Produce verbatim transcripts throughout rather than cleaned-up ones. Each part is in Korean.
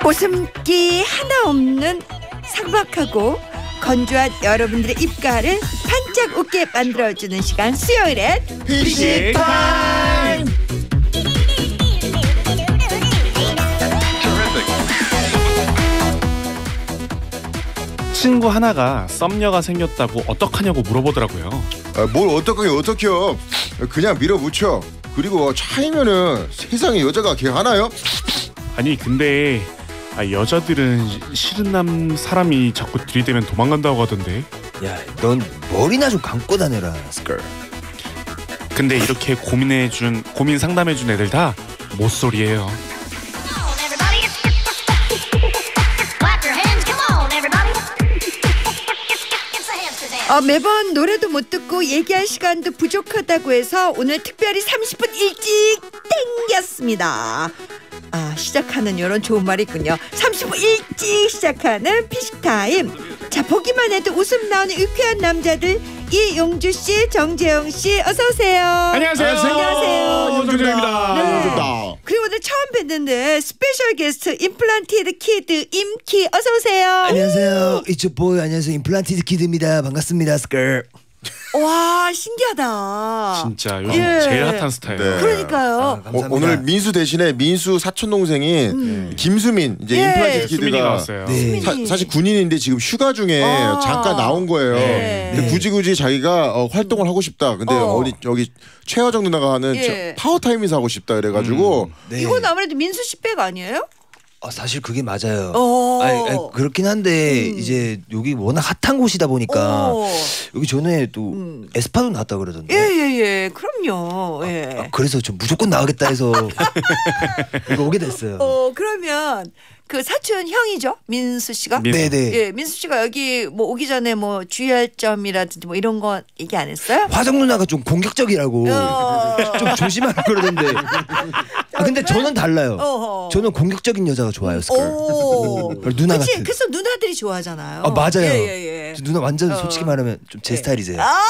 웃음기 하나 없는 삭막하고 건조한 여러분들의 입가를 반짝 웃게 만들어주는 시간, 수요일엔 피식 타임. 친구 하나가 썸녀가 생겼다고 어떡하냐고 물어보더라고요. 아, 뭘 어떡하게 어떡해요. 그냥 밀어붙여. 그리고 차이면은 세상에 여자가 걔 하나요? 아니 근데 아, 여자들은 싫은 남 사람이 자꾸 들이대면 도망간다고 하던데. 야, 넌 머리나 좀 감고 다녀라, 스컬. 근데 이렇게 고민해준 고민 상담해준 애들 다 모쏠이에요. 어, 매번 노래도 못 듣고 얘기할 시간도 부족하다고 해서 오늘 특별히 삼십 분 일찍 땡겼습니다. 아, 시작하는 이런 좋은 말이 있군요. 삼십 분 일찍 시작하는 피식타임. 자, 보기만 해도 웃음 나오는 유쾌한 남자들, 이용주 씨, 정재영 씨, 어서 오세요. 안녕하세요. 안녕하세요. 정재영입니다. 네. 반갑습니다. 그리고 오늘 처음 뵀는데 스페셜 게스트 임플란티드 키드 임키, 어서 오세요. 안녕하세요. 이쪽 보이. 안녕하세요. 임플란티드 키드입니다. 반갑습니다, 스컬. 와, 신기하다. 진짜 요즘 예. 제일 핫한 스타일. 네. 그러니까요. 아, 어, 감사합니다. 오늘 민수 대신에 민수 사촌 동생인 음. 김수민, 이제 예. 임플란트 수민이 키드가 나왔어요. 네. 사, 사실 군인인데 지금 휴가 중에 아. 잠깐 나온 거예요. 네. 근데 굳이 굳이 자기가 어, 활동을 하고 싶다. 근데 어. 어. 디 여기 최화정 누나가 하는 예. 저, 파워 타임에서 하고 싶다 그래가지고 음. 네. 이건 아무래도 민수 씨 백 아니에요? 아, 사실 그게 맞아요. 어. 아니, 아니, 그렇긴 한데 음. 이제 여기 워낙 핫한 곳이다 보니까 어. 여기 전에 또 음. 에스파도 나왔다 그러던데. 예예예, 그럼요. 예. 아, 그래서 저 무조건 나가겠다 해서 이거 오게 됐어요. 어, 그러면 그 사촌 형이죠, 민수 씨가? 민수. 네네. 예, 민수 씨가 여기 뭐 오기 전에 뭐 주의할 점이라든지 뭐 이런 거 얘기 안 했어요? 화정 누나가 좀 공격적이라고 어. 좀 조심하라 그러던데. 아, 근데 저는 달라요. 어허. 저는 공격적인 여자가 좋아요, 스컬. 오. 누나 그치? 같은. 그래서 누나들이 좋아하잖아요. 아, 맞아요. 예예예. 저 누나 완전 어. 솔직히 말하면 좀 제 예. 스타일이세요. 아.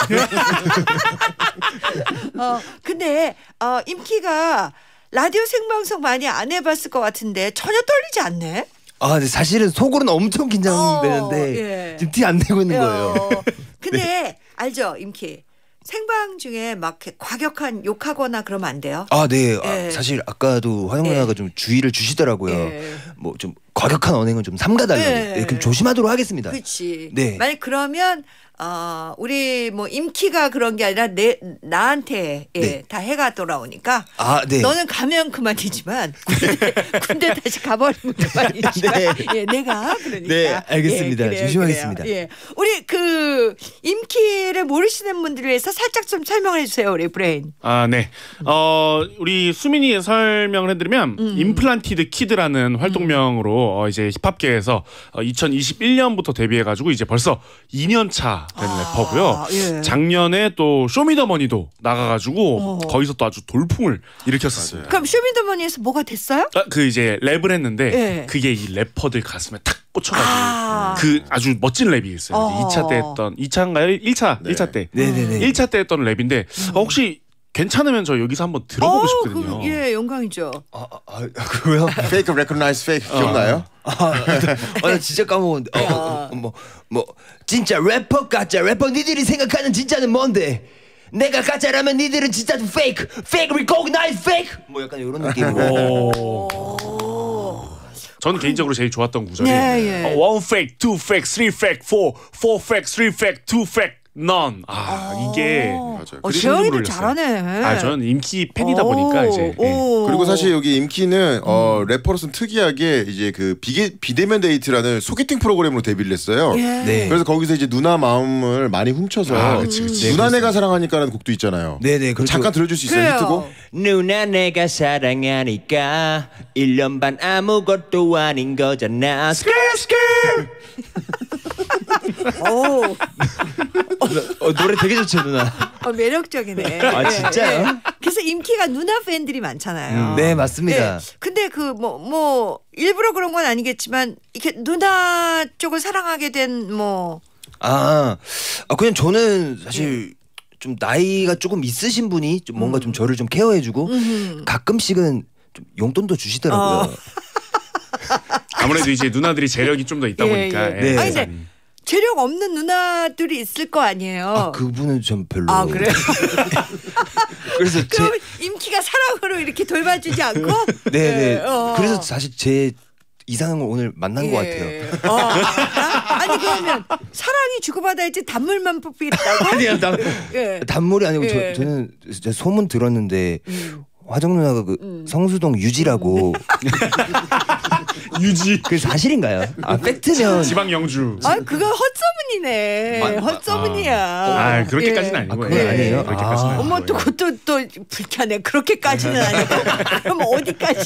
어, 근데 어, 임키가 라디오 생방송 많이 안 해봤을 것 같은데 전혀 떨리지 않네. 아, 근데 사실은 속으로는 엄청 긴장되는데 어, 예. 지금 티 안 내고 있는 거예요. 어, 근데 알죠, 임키? 생방 중에 막 이렇게 과격한 욕하거나 그러면 안 돼요. 아, 네. 예. 아, 사실 아까도 화영 예. 누나가 좀 주의를 주시더라고요. 예. 뭐 좀 과격한 언행은 좀 삼가달라고. 예. 네, 그럼 조심하도록 하겠습니다. 그렇지. 네. 만약 그러면 어, 우리 뭐 임키가 그런 게 아니라 내 나한테 예, 네. 다 해가 돌아오니까. 아, 네. 너는 가면 그만이지만 군대, 군대 다시 가버리면 그만이지만 네. 예, 내가 그러니까 네, 알겠습니다. 예, 그래요, 조심하겠습니다. 그래요. 예. 우리 그 임키를 모르시는 분들을 위해서 살짝 좀 설명해 주세요, 우리 브레인. 아, 네. 어, 우리 수민이 설명을 해드리면 음. 임플란티드 키드라는 활동명으로 어, 이제 힙합계에서 어, 이천이십일 년부터 데뷔해가지고 이제 벌써 이 년 차 된 래퍼고요. 예. 작년에 또 쇼미더머니도 나가가지고 어. 거기서 또 아주 돌풍을 일으켰었어요. 그럼 쇼미더머니에서 뭐가 됐어요? 아, 그 이제 랩을 했는데 예. 그게 이 래퍼들 가슴에 탁 꽂혀가지고 아. 그 아주 멋진 랩이 있어요. 어허. 이 차 때 했던 이 차인가요? 일 차 네. 일 차 때 네네네. 일 차 때 했던 랩인데 어, 혹시 괜찮으면 저 여기서 한번 들어보고 어, 싶거든요. 그럼, 예, 영광이죠. 아, 아, 아, 그거요? 페이크 레코나이즈 페이크 기억나요? 아, 아, 나 진짜 까먹었는데. 어, 어, 어, 뭐, 뭐, 진짜 래퍼 가짜 래퍼 니들이 생각하는 진짜는 뭔데? 내가 가짜라면 니들은 진짜 페이크, 페이크 리코그나이즈 페이크. 뭐 약간 이런 느낌으로. 오. 저는 개인적으로 제일 좋았던 구절이 예, 예. 어, one fake, two fake, three fake, four, four fake, three fake, two fake, none. 아, 이게 맞아요. 어, 그리고 재영이도 올렸어요. 잘하네. 아, 저는 임키 팬이다 오, 보니까 이제 예. 오. 그리고 사실 여기 임키는 어, 래퍼로서는 특이하게 이제 그 비게, 비대면 데이트라는 소개팅 프로그램으로 데뷔를 했어요. 예. 네. 그래서 거기서 이제 누나 마음을 많이 훔쳐서 아, 그치, 그치. 누나 내가 사랑하니까라는 곡도 있잖아요. 네네. 그렇죠. 잠깐 들려줄 수 있어요? 그래요. 히트곡? 누나 내가 사랑하니까 일 년 반 아무것도 아닌 거잖아. 스컬 스컬. 오, 어, 노래 되게 좋죠, 누나. 어, 매력적이네. 아, 예, 진짜요? 예. 그래서 임키가 누나 팬들이 많잖아요. 네, 맞습니다. 예. 근데 그 뭐 뭐 일부러 그런 건 아니겠지만 이렇게 누나 쪽을 사랑하게 된 뭐 아, 아 그냥 저는 사실 좀 나이가 조금 있으신 분이 좀 뭔가 좀 저를 좀 케어해주고 음. 가끔씩은 좀 용돈도 주시더라고요. 어. 아무래도 이제 누나들이 재력이 좀 더 있다 예, 보니까. 예. 네. 아니, 근데 재력 없는 누나들이 있을 거 아니에요. 아, 그분은 좀 별로. 아, 그래요? 그래서 제 그럼 임키가 사랑으로 이렇게 돌봐주지 않고? 네네. 어. 그래서 사실 제 이상형을 오늘 만난 것 같아요. 어, 아, 아니 그러면 사랑이 주고받아야지 단물만 뽑히겠다고? 아니요, 나 예. 단물이 아니고 예. 저, 저는 진짜 소문 들었는데 음. 화정 누나가 그 음. 성수동 유지라고 유지. 그 사실인가요? 아 팩트면 지방 영주. 아 그거 헛소문이네. 마- 헛소문이야. 아 그렇게까지는 예. 아니고. 아, 그건 아니에요? 그렇게까지는 아. 어머 아니고요. 또 그것도 또 불쾌하네. 그렇게까지는 아니고. 그럼 어디까지?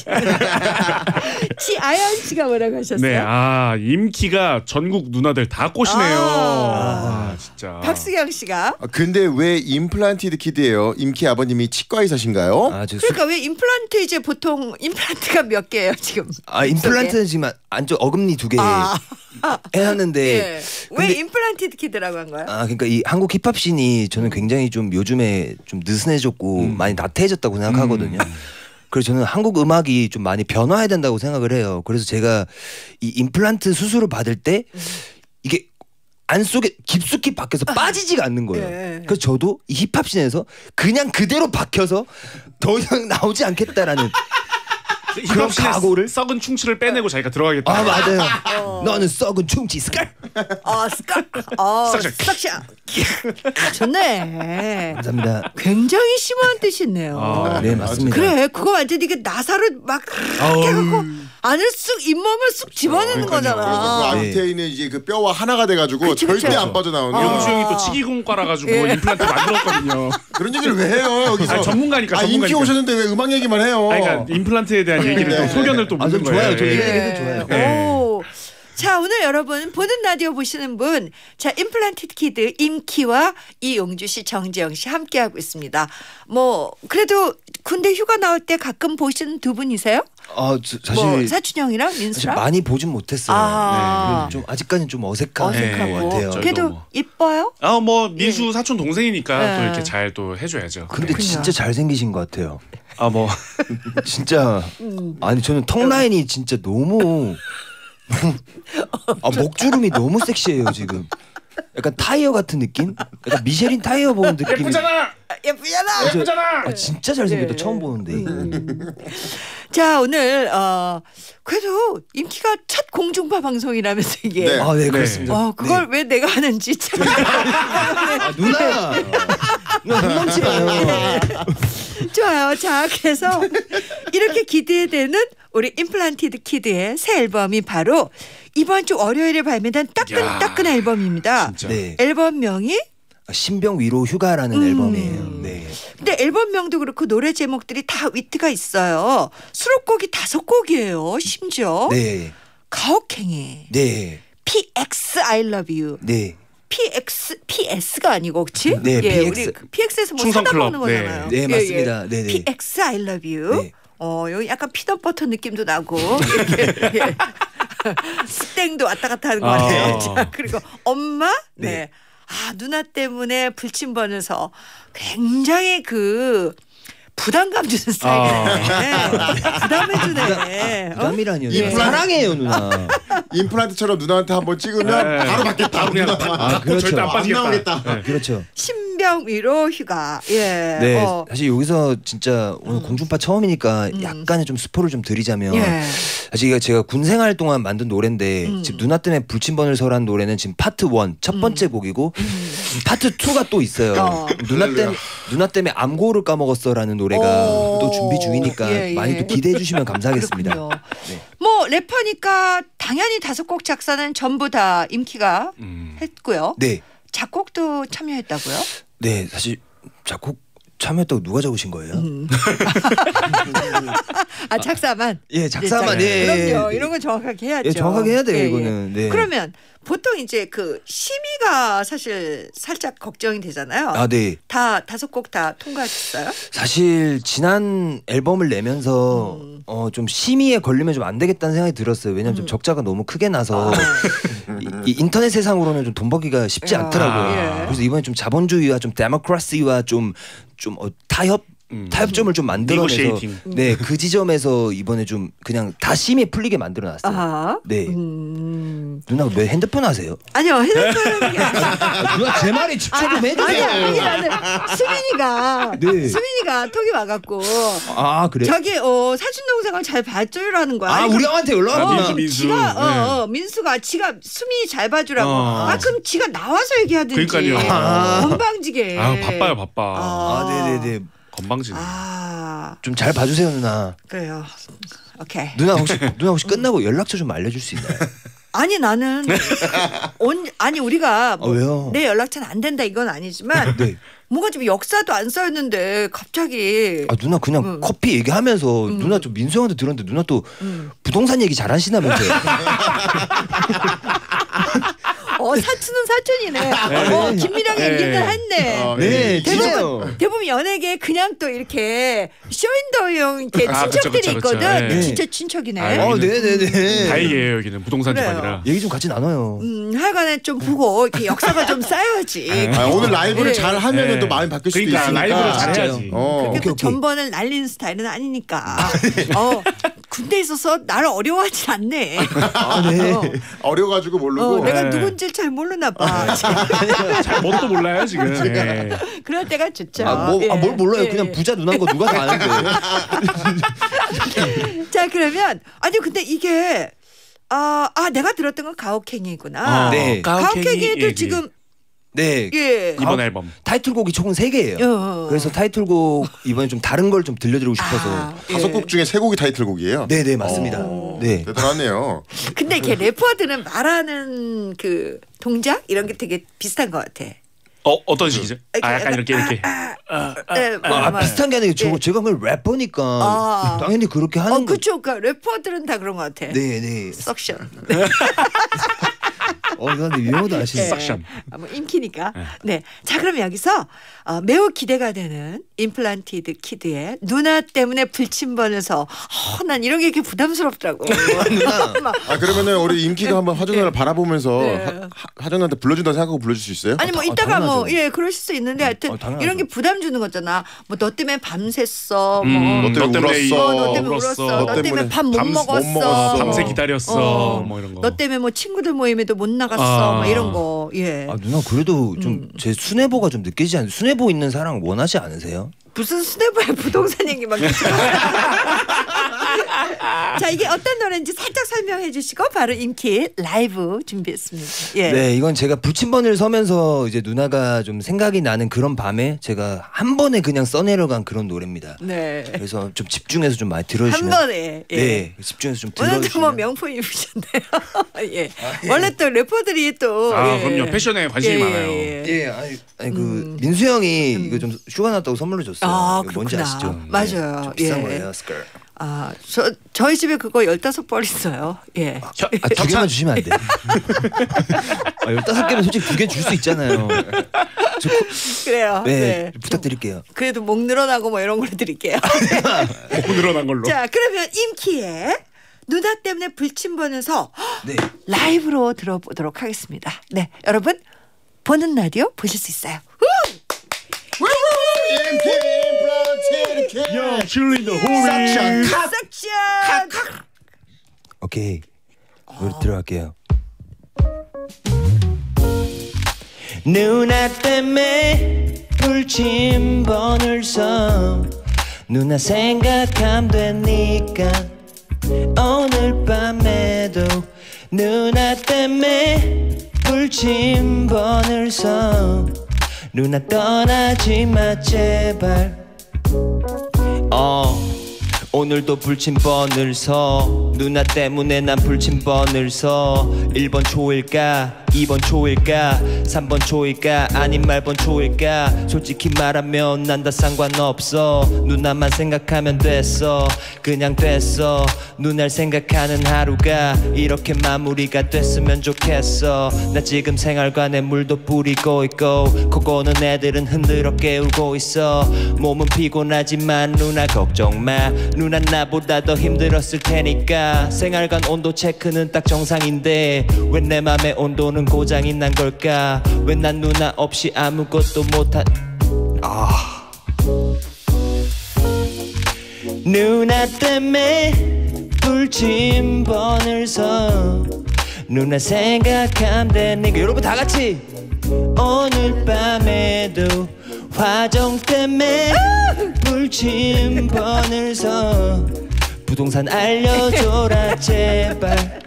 지아연 씨가 뭐라고 하셨어요? 네, 아 임키가 전국 누나들 다 꼬시네요. 아. 아, 진짜. 박수경 씨가. 아, 근데 왜 임플란티드 키드예요? 임키 아버님이 치과 의사신가요? 아, 저 그러니까 왜 임플란트 이제 보통 임플란트가 몇 개예요 지금? 아 임플란트는 지금 안쪽 어금니 두 개 아. 해놨는데 예. 왜 근데- 임플란티드 키드라고 한 거예요? 아 그러니까 이 한국 힙합 씬이 저는 굉장히 좀 요즘에 좀 느슨해졌고 음. 많이 나태해졌다고 생각하거든요. 그래서 저는 한국 음악이 좀 많이 변화해야 된다고 생각을 해요. 그래서 제가 이 임플란트 수술을 받을 때 이게 안 속에 깊숙이 박혀서 빠지지가 않는 거예요. 예. 그래서 저도 이 힙합 씬에서 그냥 그대로 박혀서 더 이상 나오지 않겠다라는 그런 힙합씬의 각오를 썩은 충치를 빼내고 자기가 들어가겠다. 아 맞아요. 어. 너는 썩은 충치 스칼. 아 스카. 아 싹샥. 싹샥. 좋네. 감사합니다. 굉장히 심한 뜻이네요. 아, 네 맞습니다. 그래 그거 완전 이게 나사로 막 이렇게 해갖고 안을 쑥 잇몸을 쑥 집어넣는 그러니까요. 그 거잖아. 네. 앞에 있는 이제 그 뼈와 하나가 돼가지고 그치, 절대 그치. 안 빠져나오는. 아. 영주 형이 또 치기공과라 가지고 예. 임플란트 만들었거든요. 그런 얘기를 왜 해요 여기서? 아, 전문가니까, 아 임키 전문가니까. 오셨는데 왜 음악 얘기만 해요? 아니, 그러니까 임플란트에 대한 얘기를 네. 또 소견을 또 아, 묻는 좀 거예요. 좋아요. 저 예. 얘기 얘기도 좋아요. 네. 오. 자 오늘 여러분 보는 라디오 보시는 분, 자 임플란티드 키드 임키와 이용주 씨, 정지영 씨 함께 하고 있습니다. 뭐 그래도 군대 휴가 나올 때 가끔 보시는 두 분이세요? 아 저- 사실 뭐 사춘 형이랑 사실 민수랑? 많이 보진 못했어요. 아. 네. 좀 아직까지는 좀 어색한 어색하고. 것 같아요. 저희도 그래도 뭐. 이뻐요? 아, 뭐 민수 사촌 동생이니까 네. 또 이렇게 잘 또 해줘야죠. 근데 그렇군요. 진짜 잘생기신 것 같아요. 아, 뭐 진짜 음. 아니 저는 턱 라인이 진짜 너무 아 목주름이 너무 섹시해요 지금. 약간 타이어 같은 느낌? 약간 미쉐린 타이어 보는 느낌. 예쁘잖아. 아, 예쁘잖아. 저- 예쁘잖아. 아, 진짜 잘생겼다. 네. 처음 보는데. 음. 자 오늘 어 그래도 임키가 첫 공중파 방송이라면서 이게. 네. 아, 네, 네. 그렇습니다. 어 그걸 왜 내가 하는지 참. 아, 누나. 누나 흥망치 마요. 좋아요. 자, 그래서 이렇게 기대되는 우리 임플란티드 키드의 새 앨범이 바로 이번 주 월요일에 발매된 따끈따끈 야, 앨범입니다. 진짜. 네. 앨범명이 신병 위로 휴가라는 음. 앨범이에요. 네. 근데 앨범명도 그렇고 노래 제목들이 다 위트가 있어요. 수록곡이 다섯 곡이에요. 심지어 네. 가혹행위, 네. 피엑스 I love you, 네. 피엑스 피에스가 아니고 그렇지? 네, 예, 피엑스. 우리 피엑스에서 뭐 충성 사다 클럽. 먹는 네. 거잖아요. 네, 예, 맞습니다. 예. 네, 네. 피엑스 I love you. 네. 어, 여기 약간 피넛버터 느낌도 나고 이렇게 예. 스땡도 왔다 갔다 하는 것 아. 같아요. 자, 그리고 엄마, 네. 네. 아 누나 때문에 불침번에서 굉장히 그 부담감 주는 스타일이네. 부담해 주네. 어? 부담이라니요. 이 불안- 사랑해요 누나. 임플란트처럼 누나한테 한번 찍으면 네. 바로 받겠다. 그냥 누나가. 아, 그렇죠. 절대 안 안 빠지겠다. 나오겠다. 네. 그렇죠. 신병 위로 휴가. 예. 네, 어. 사실 여기서 진짜 오늘 공중파 처음이니까 약간의 좀 스포를 좀 드리자면 예. 사실 이거 제가 군 생활 동안 만든 노래인데 음. 지금 누나 때문에 불침번을 설한 노래는 지금 파트 원 첫 번째 곡이고 파트 투가 또 있어요. 어. 누나 때문에 누나 때문에 암고를 까먹었어라는 노래가 오. 또 준비 중이니까 예, 예. 많이 또 기대해 주시면 감사하겠습니다. 그렇군요. 네. 뭐 래퍼니까 당연히 다섯 곡 작사는 전부 다 임키가 음. 했고요. 네, 작곡도 참여했다고요? 네, 사실 작곡 참여했다고 누가 적으신 거예요? 음. 아 작사만. 예, 작사만. 네, 예, 그럼요. 예. 이런 건 정확하게 해야죠. 예, 정확하게 해야 돼요 예, 예. 이거는. 네. 그러면 보통 이제 그 심의가 사실 살짝 걱정이 되잖아요. 아, 네. 다 다섯 곡 다 통과했어요? 사실 지난 앨범을 내면서 음. 어, 좀 심의에 걸리면 좀 안 되겠다는 생각이 들었어요. 왜냐면 좀 적자가 너무 크게 나서 이, 이 인터넷 세상으로는 좀 돈 벌기가 쉽지 야, 않더라고요. 예. 그래서 이번에 좀 자본주의와 좀 데모크라시와 좀 좀 어, 타협 음. 타협점을 좀 만들어내서 Negotiating. 네, 그 지점에서 이번에 좀 그냥 다 심히 풀리게 만들어놨어요. 아하. 네. 음. 누나 왜 핸드폰 하세요? 아니요 핸드폰은 게 아니라 아, 누나 제 말에 집중 좀 해주세요. 아니야 이게 아니라 수민이가 네. 수민이가 톡이 와갖고 아 그래? 저기 어 사촌 동생을 잘 봐줘라는 거야. 아 아니, 우리 형한테 연락 아, 왔구나. 민수, 민수. 지가 네. 어, 어, 민수가 지가 수민이 잘 봐주라고. 어. 아 그럼 지가 나와서 얘기하든지. 그러니까요. 아. 건방지게. 아 바빠요 바빠. 아. 아 네네네. 건방지네. 아 좀 잘 봐주세요 누나. 그래요. 오케이. 누나 혹시 누나 혹시 끝나고 연락처 좀 알려줄 수 있나요? 아니 나는 온 아니 우리가 뭐 아, 왜요? 내 연락처는 안 된다 이건 아니지만 네. 뭔가 좀 역사도 안 써였는데 갑자기 아 누나 그냥 음. 커피 얘기하면서 누나 좀 민수 형한테 들었는데 누나 또 음. 부동산 얘기 잘하시나면서요. 어 사촌은 사촌이네. 어 김미랑 네. 얘기를 했네. 어, 네, 진짜. 진짜요. 대부분 연예계 그냥 또 이렇게 쇼인더용 이렇게 아, 친척들이 그쵸, 그쵸, 그쵸. 있거든. 네. 진짜 친척이네. 아, 어 네네네. 다행이에요 여기는 부동산 그래요. 집안이라. 얘기 좀 같이 나눠요. 음, 하여간에 좀 보고 이렇게 역사가 좀 쌓여야지. 아, 오늘 라이브를 네. 잘 하면은 네. 또 마음이 바뀔 수도 그러니까 있으니까. 라이브를 진짜요. 잘해야지. 어. 그렇게 오케이, 또 오케이. 전번을 날리는 스타일은 아니니까. 어, 군대 있어서 나를 어려워하진 않네. 아 네. 어, 어려가지고 모르고. 어, 내가 네. 누군지 잘 모르나 봐. 잘 뭣도 몰라요 지금. 네. 그럴 때가 좋죠. 아, 뭐, 예. 아, 뭘 몰라요. 예. 그냥 부자 누나인 거 누가 다 아는데. 자 그러면 아니 근데 이게 아, 아 내가 들었던 건 가혹행위구나. 어, 네. 가혹행위도 얘기. 지금 네. 예. 이번 앨범. 타이틀곡이 총 세 개예요. 어. 그래서 타이틀곡 이번에 좀 다른 걸 좀 들려드리고 싶어서. 아, 다섯 예. 곡 중에 세 곡이 타이틀곡이에요. 네네 맞습니다. 어. 네. 대단하네요. 근데 이렇게 래퍼들은 말하는 그 동작 이런 게 되게 비슷한 것 같아. 어 어떤 식이죠? 아 약간 이렇게 이렇게. 네, 뭐, 아, 뭐. 비슷한 게 아니라 저, 예. 제가 그걸 래퍼니까 아. 당연히 그렇게 하는 어, 거. 그쵸. 그 래퍼들은 다 그런 것 같아. 네네. 석션. 어, 근데 유명하다 아시네. 네. 석션. 아, 뭐 인기니까. 네. 자, 그럼 여기서 어, 매우 기대가 되는 임플란티드 키드의 누나 때문에 불침번에서 어, 난 이런 게 이렇게 부담스럽더라고. 막, 아 그러면은 우리 임키가 한번 화전을 바라보면서 네. 하, 화전한테 불러준다 생각하고 불러줄 수 있어요? 아니 뭐 아, 이따가 뭐 당연하죠. 예 그러실 수 있는데 하여튼 아, 당연하죠. 이런 게 부담 주는 거잖아. 뭐 너 때문에 밤샜어. 음, 뭐 너 때문에 이- 울었어. 어, 너 때문에 울었어. 울었어. 너 너 때문에 때문에 밥 못 밤- 못 먹었어. 먹었어. 밤새 기다렸어. 어. 뭐 이런 거. 너 때문에 뭐 친구들 모임에도 못 나갔어. 아. 뭐 이런 거. 예. 아 누나 그래도 음. 좀 제 순애보가 좀 느끼지 않아요? 순애보 있는 사랑 원하지 않으세요? 무슨 스냅의 부동산 얘기 막. 자 이게 어떤 노래인지 살짝 설명해 주시고 바로 임키 라이브 준비했습니다. 예. 네, 이건 제가 불침번을 서면서 이제 누나가 좀 생각이 나는 그런 밤에 제가 한 번에 그냥 써내려간 그런 노래입니다. 네. 그래서 좀 집중해서 좀 많이 한 들어주시면 번에. 예. 네, 집중해서 좀 오늘도 뭐 들어주시면 명품 입으셨네요. 예. 원래 또 래퍼들이 또 아 예. 그럼요 패션에 관심이 예, 많아요. 예, 예. 예, 아니, 아니 그 민수 형이 이거 좀 휴가 났다고 선물로 줬어요. 아, 이거 뭔지 그렇구나. 아시죠? 맞아요. 네, 좀 비싼 예. 거예요, 스컬. 아, 저 저희 집에 그거 열다섯 벌 있어요. 예. 혀- 아, 두 개만 주시면 안 돼. 아, 열다섯 개면 솔직히 두 개 줄 수 있잖아요. 저, 그래요. 네, 네. 부탁드릴게요. 그래도 목 늘어나고 뭐 이런 걸 드릴게요. 목 늘어난 걸로. 자, 그러면 임키의 누나 때문에 불침번에서 네. 라이브로 들어보도록 하겠습니다. 네, 여러분 보는 라디오 보실 수 있어요. 임키 임플란티드 키. 야 칠린더 호리. 섹션. 오케이. 노래 들어갈게요. 누나 때문에 불침번을 써 누나 생각하면 되니까 오늘 밤에도 누나 때문에 불침번을 써 누나 떠나지 마 제발 어 오늘도 불침번을 서 누나 때문에 난 불침번을 서 일 번 초일까 이 번 초일까 삼 번 초일까 아님 말번 초일까 솔직히 말하면 난 다 상관없어 누나만 생각하면 됐어 그냥 됐어 누날 생각하는 하루가 이렇게 마무리가 됐으면 좋겠어 나 지금 생활관에 물도 뿌리고 있고 코고는 애들은 흔들어 깨우고 있어 몸은 피곤하지만 누나 걱정 마 누난 나보다 더 힘들었을 테니까 생활관 온도 체크는 딱 정상인데 왜 내 맘의 온도는 고장이 난 걸까 왜 난 누나 없이 아무것도 못한 아 누나 때문에 불침 번을 서 누나 생각하면 되니까 여러분 다 같이 오늘 밤에도 화정 때문에 불침 번을 서 부동산 알려줘라 제발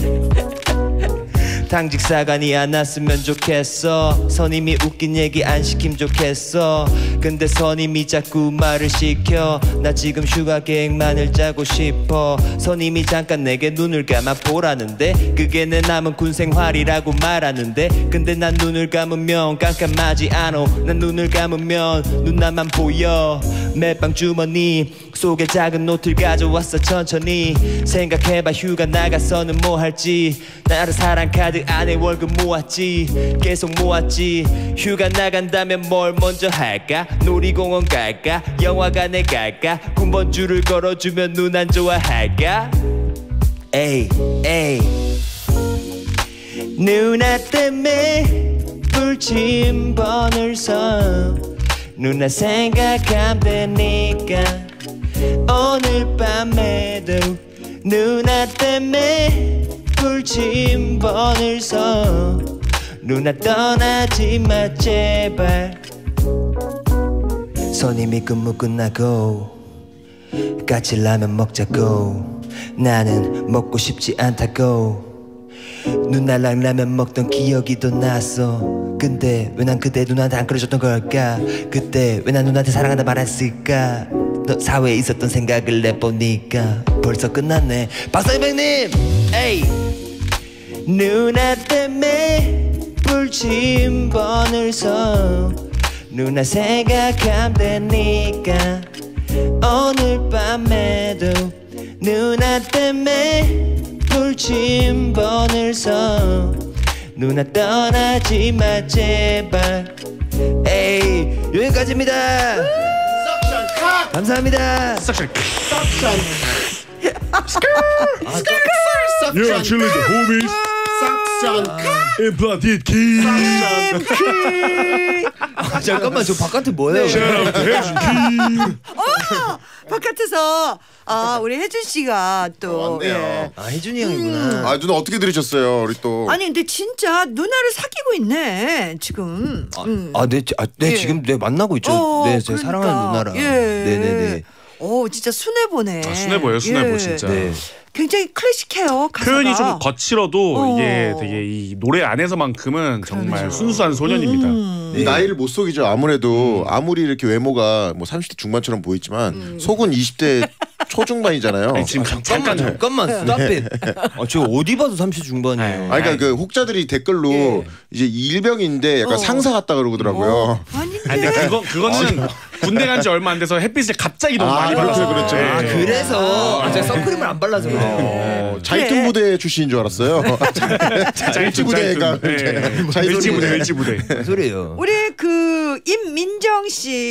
당직 사관이 안 났으면 좋겠어 선임이 웃긴 얘기 안 시키면 좋겠어 근데 선임이 자꾸 말을 시켜 나 지금 휴가 계획만을 짜고 싶어 선임이 잠깐 내게 눈을 감아 보라는데 그게 내 남은 군 생활이라고 말하는데 근데 난 눈을 감으면 깜깜하지 않아 난 눈을 감으면 누나만 보여 멜빵 주머니 속에 작은 노트를 가져왔어 천천히 생각해봐 휴가 나가서는 뭐 할지 나를 사랑 카드 안에 월급 모았지 계속 모았지 휴가 나간다면 뭘 먼저 할까 놀이공원 갈까 영화관에 갈까 군번줄을 걸어주면 눈 안 좋아할까 에이 에이 누나 때문에 불침 번을 서 누나 생각하면 되니까 오늘 밤에도 누나 때문에 불침 번을 서 누나 떠나지 마 제발 선임이 근무 끝나고 까칠라면 먹자고 나는 먹고 싶지 않다고 누나랑 라면 먹던 기억이 더 났어 근데 왜 난 그때 누나한테 안 그려줬던 걸까 그때 왜 난 누나한테 사랑한다 말했을까 너 사회에 있었던 생각을 내보니까 벌써 끝났네 박사님님 에이 누나 때문에 불침 번을 서 누나 생각하면 되니까 오늘 밤에도 누나 때문에 불침 번을 서 누나 떠나지 마 제발 에이 여기까지입니다 감사합니다 싹션 You're actually the homies. Implanted key. 아, 잠깐만 저 바깥에 뭐예요? Shout out to 혜준 키. 어, 바깥에서 아 우리 혜준 씨가 또 어, 왔네요. 예. 아 혜준이 형이구나. 아 누나 어떻게 들으셨어요 우리 또? 아니 근데 진짜 누나를 사귀고 있네 지금. 아, 음. 아, 네, 아, 네 예. 지금 네 만나고 있죠. 어, 네, 제 그러니까. 사랑하는 누나랑. 예. 네, 네, 네. 오 진짜 순해보네. 아, 순해보여요, 순해보 예. 진짜. 네. 굉장히 클래식해요 가사가. 표현이 좀 거칠어도 어. 이게 되게 이 노래 안에서만큼은 정말 그렇죠. 순수한 소년입니다. 음. 이 나이를 못 속이죠. 아무래도 아무리 이렇게 외모가 뭐 삼십 대 중반처럼 보이지만 음. 속은 이십 대 초중반이잖아요. 아니, 지금 잠깐 잠깐만 스탑 잇. 아, 저 어디 봐도 삼십 중반이에요. 아, 그러니까 그 혹자들이 댓글로 예. 이제 일병인데 약간 어. 상사 같다 그러더라고요. 어, 아닌데. 아니 근데 그거 그거는 군대 간 지 얼마 안 돼서 햇빛을 갑자기 너무 아, 많이 그렇죠, 받아서 그렇죠, 예. 아, 그렇죠. 그래서 아, 제가 선크림을 안 발라서 그래요. 어, 자이툰 부대 출신인 줄 알았어요. 일지 부대가 자이툰 일지 부대 부대. 일지 부대. 무슨 소리예요? 우리 그 임민정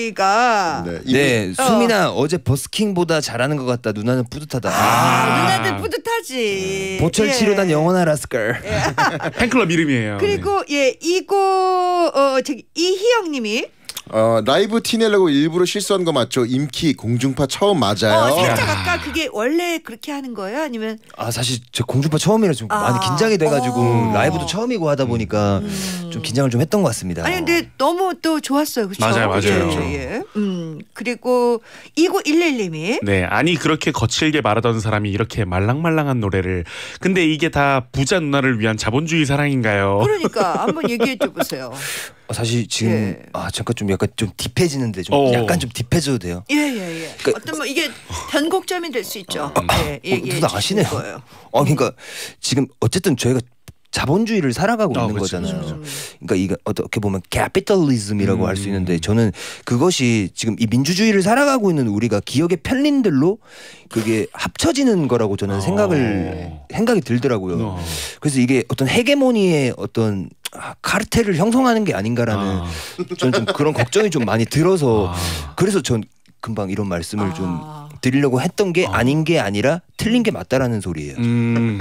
씨가 네, 이- 네, 어. 수민아 어제 버스킹보다 잘하는 것 같다. 누나는 뿌듯하다. 아, 누나들 뿌듯하지. 보철 예. 치료단 영원하라 스컬. 팬클럽 이름이에요. 그리고 예 이고 어 저기 이희영님이 어, 라이브 티 내려고 일부러 실수한 거 맞죠? 임키 공중파 처음 맞아요. 어 살짝 아까 그게 원래 그렇게 하는 거예요? 아니면 아 사실 저 공중파 처음이라 좀 아. 많이 긴장이 돼가지고 어. 라이브도 처음이고 하다 보니까 좀 긴장을 좀 했던 것 같습니다. 아니 근데 너무 또 좋았어요, 그렇죠? 맞아요, 맞아요. 예, 예. 음 그리고 이구일일님이 네, 아니 그렇게 거칠게 말하던 사람이 이렇게 말랑말랑한 노래를 근데 이게 다 부자 누나를 위한 자본주의 사랑인가요? 그러니까 한번 얘기해 줘 보세요. 어, 사실 지금 예. 아 잠깐 좀 약간 좀 딥해지는데 좀 어. 약간 좀 딥해져도 돼요. 예예예. 예. 그- 어떤 뭐 이게 변곡점이 될 수 있죠. 예, 어, 둘 다 아시네요. 거예요. 어 그러니까 지금 어쨌든 저희가 자본주의를 살아가고 어, 있는 그치, 거잖아요. 그치, 그러니까 이거 어떻게 보면 캐피탈리즘이라고 음. 할 수 있는데 저는 그것이 지금 이 민주주의를 살아가고 있는 우리가 기억의 편린들로 그게 합쳐지는 거라고 저는 생각을 생각이 들더라고요. 어. 그래서 이게 어떤 헤게모니의 어떤 아, 카르텔을 형성하는 게 아닌가라는 아. 저는 좀 그런 걱정이 좀 많이 들어서 아. 그래서 전 금방 이런 말씀을 좀 아. 드리려고 했던 게 어. 아닌 게 아니라 틀린 게 맞다라는 소리예요. 음.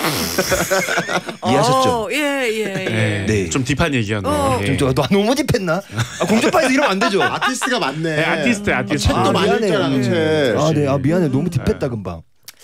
이해하셨죠? 어, 예, 예, 예. 네. 좀 딥한 얘기였네요. 어. 예. 좀, 너 너무 딥했나? 아, 공중파에서 이러면 안 되죠. 아티스트가 맞네. 네, 아티스트, 아티스트. 책도 아, 많이 읽잖아, 음. 책. 아, 네. 아, 미안해. 너무 딥했다, 금방.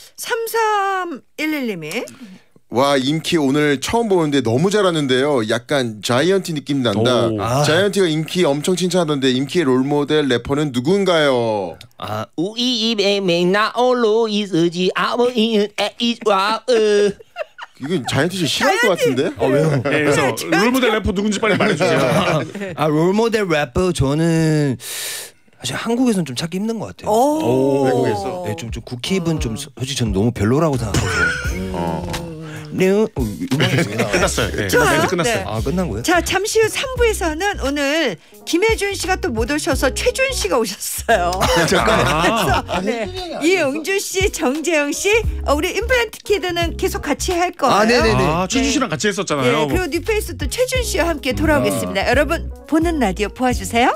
삼삼일일님이 와 인키 오늘 처음 보는데 너무 잘하는데요. 약간 자이언티 느낌 난다. 아. 자이언티가 인키 엄청 칭찬하던데 인키의 롤모델 래퍼는 누군가요? 아 우이입에 나올로 있으지 아무이은 에이와 이건 자이언티 씨 싫어할 것 같은데? 아 왜요? 네, 그래서 롤모델 래퍼 누군지 빨리 말해주세요. 아 롤모델 래퍼 저는 사실 한국에서는 좀 찾기 힘든 것 같아요. 오. 외국에서? 네, 좀, 좀 국힙은 좀 솔직히 저는 너무 별로라고 생각해서. 어. 네, 어, 음악이 끝났어요. 네. 좋아요. 끝났어요. 네. 아 끝난 거예요? 자 잠시 후 삼 부에서는 오늘 김혜준 씨가 또 못 오셔서 최준 씨가 오셨어요. 잠깐만. 아. 그래서 네. 이용주 씨, 정재영 씨, 어, 우리 임플란트 키드는 계속 같이 할 거예요. 아 네네네. 아, 최준 씨랑 같이 했었잖아요. 네, 그리고 뉴페이스 또 최준 씨와 함께 돌아오겠습니다. 아. 여러분 보는 라디오 보아주세요.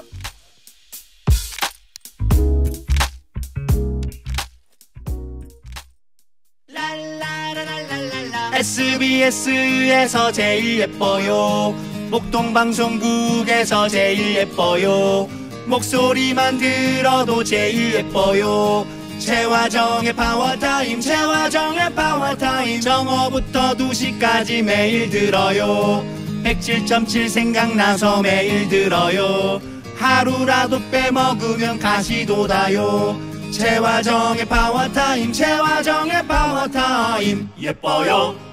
에스비에스에서 제일 예뻐요. 목동방송국에서 제일 예뻐요. 목소리만 들어도 제일 예뻐요. 최화정의 파워타임, 최화정의 파워타임. 정오부터 두 시까지 매일 들어요. 백칠 점 칠 생각나서 매일 들어요. 하루라도 빼먹으면 가시 돋아요. 최화정의 파워타임, 최화정의 파워타임. 예뻐요.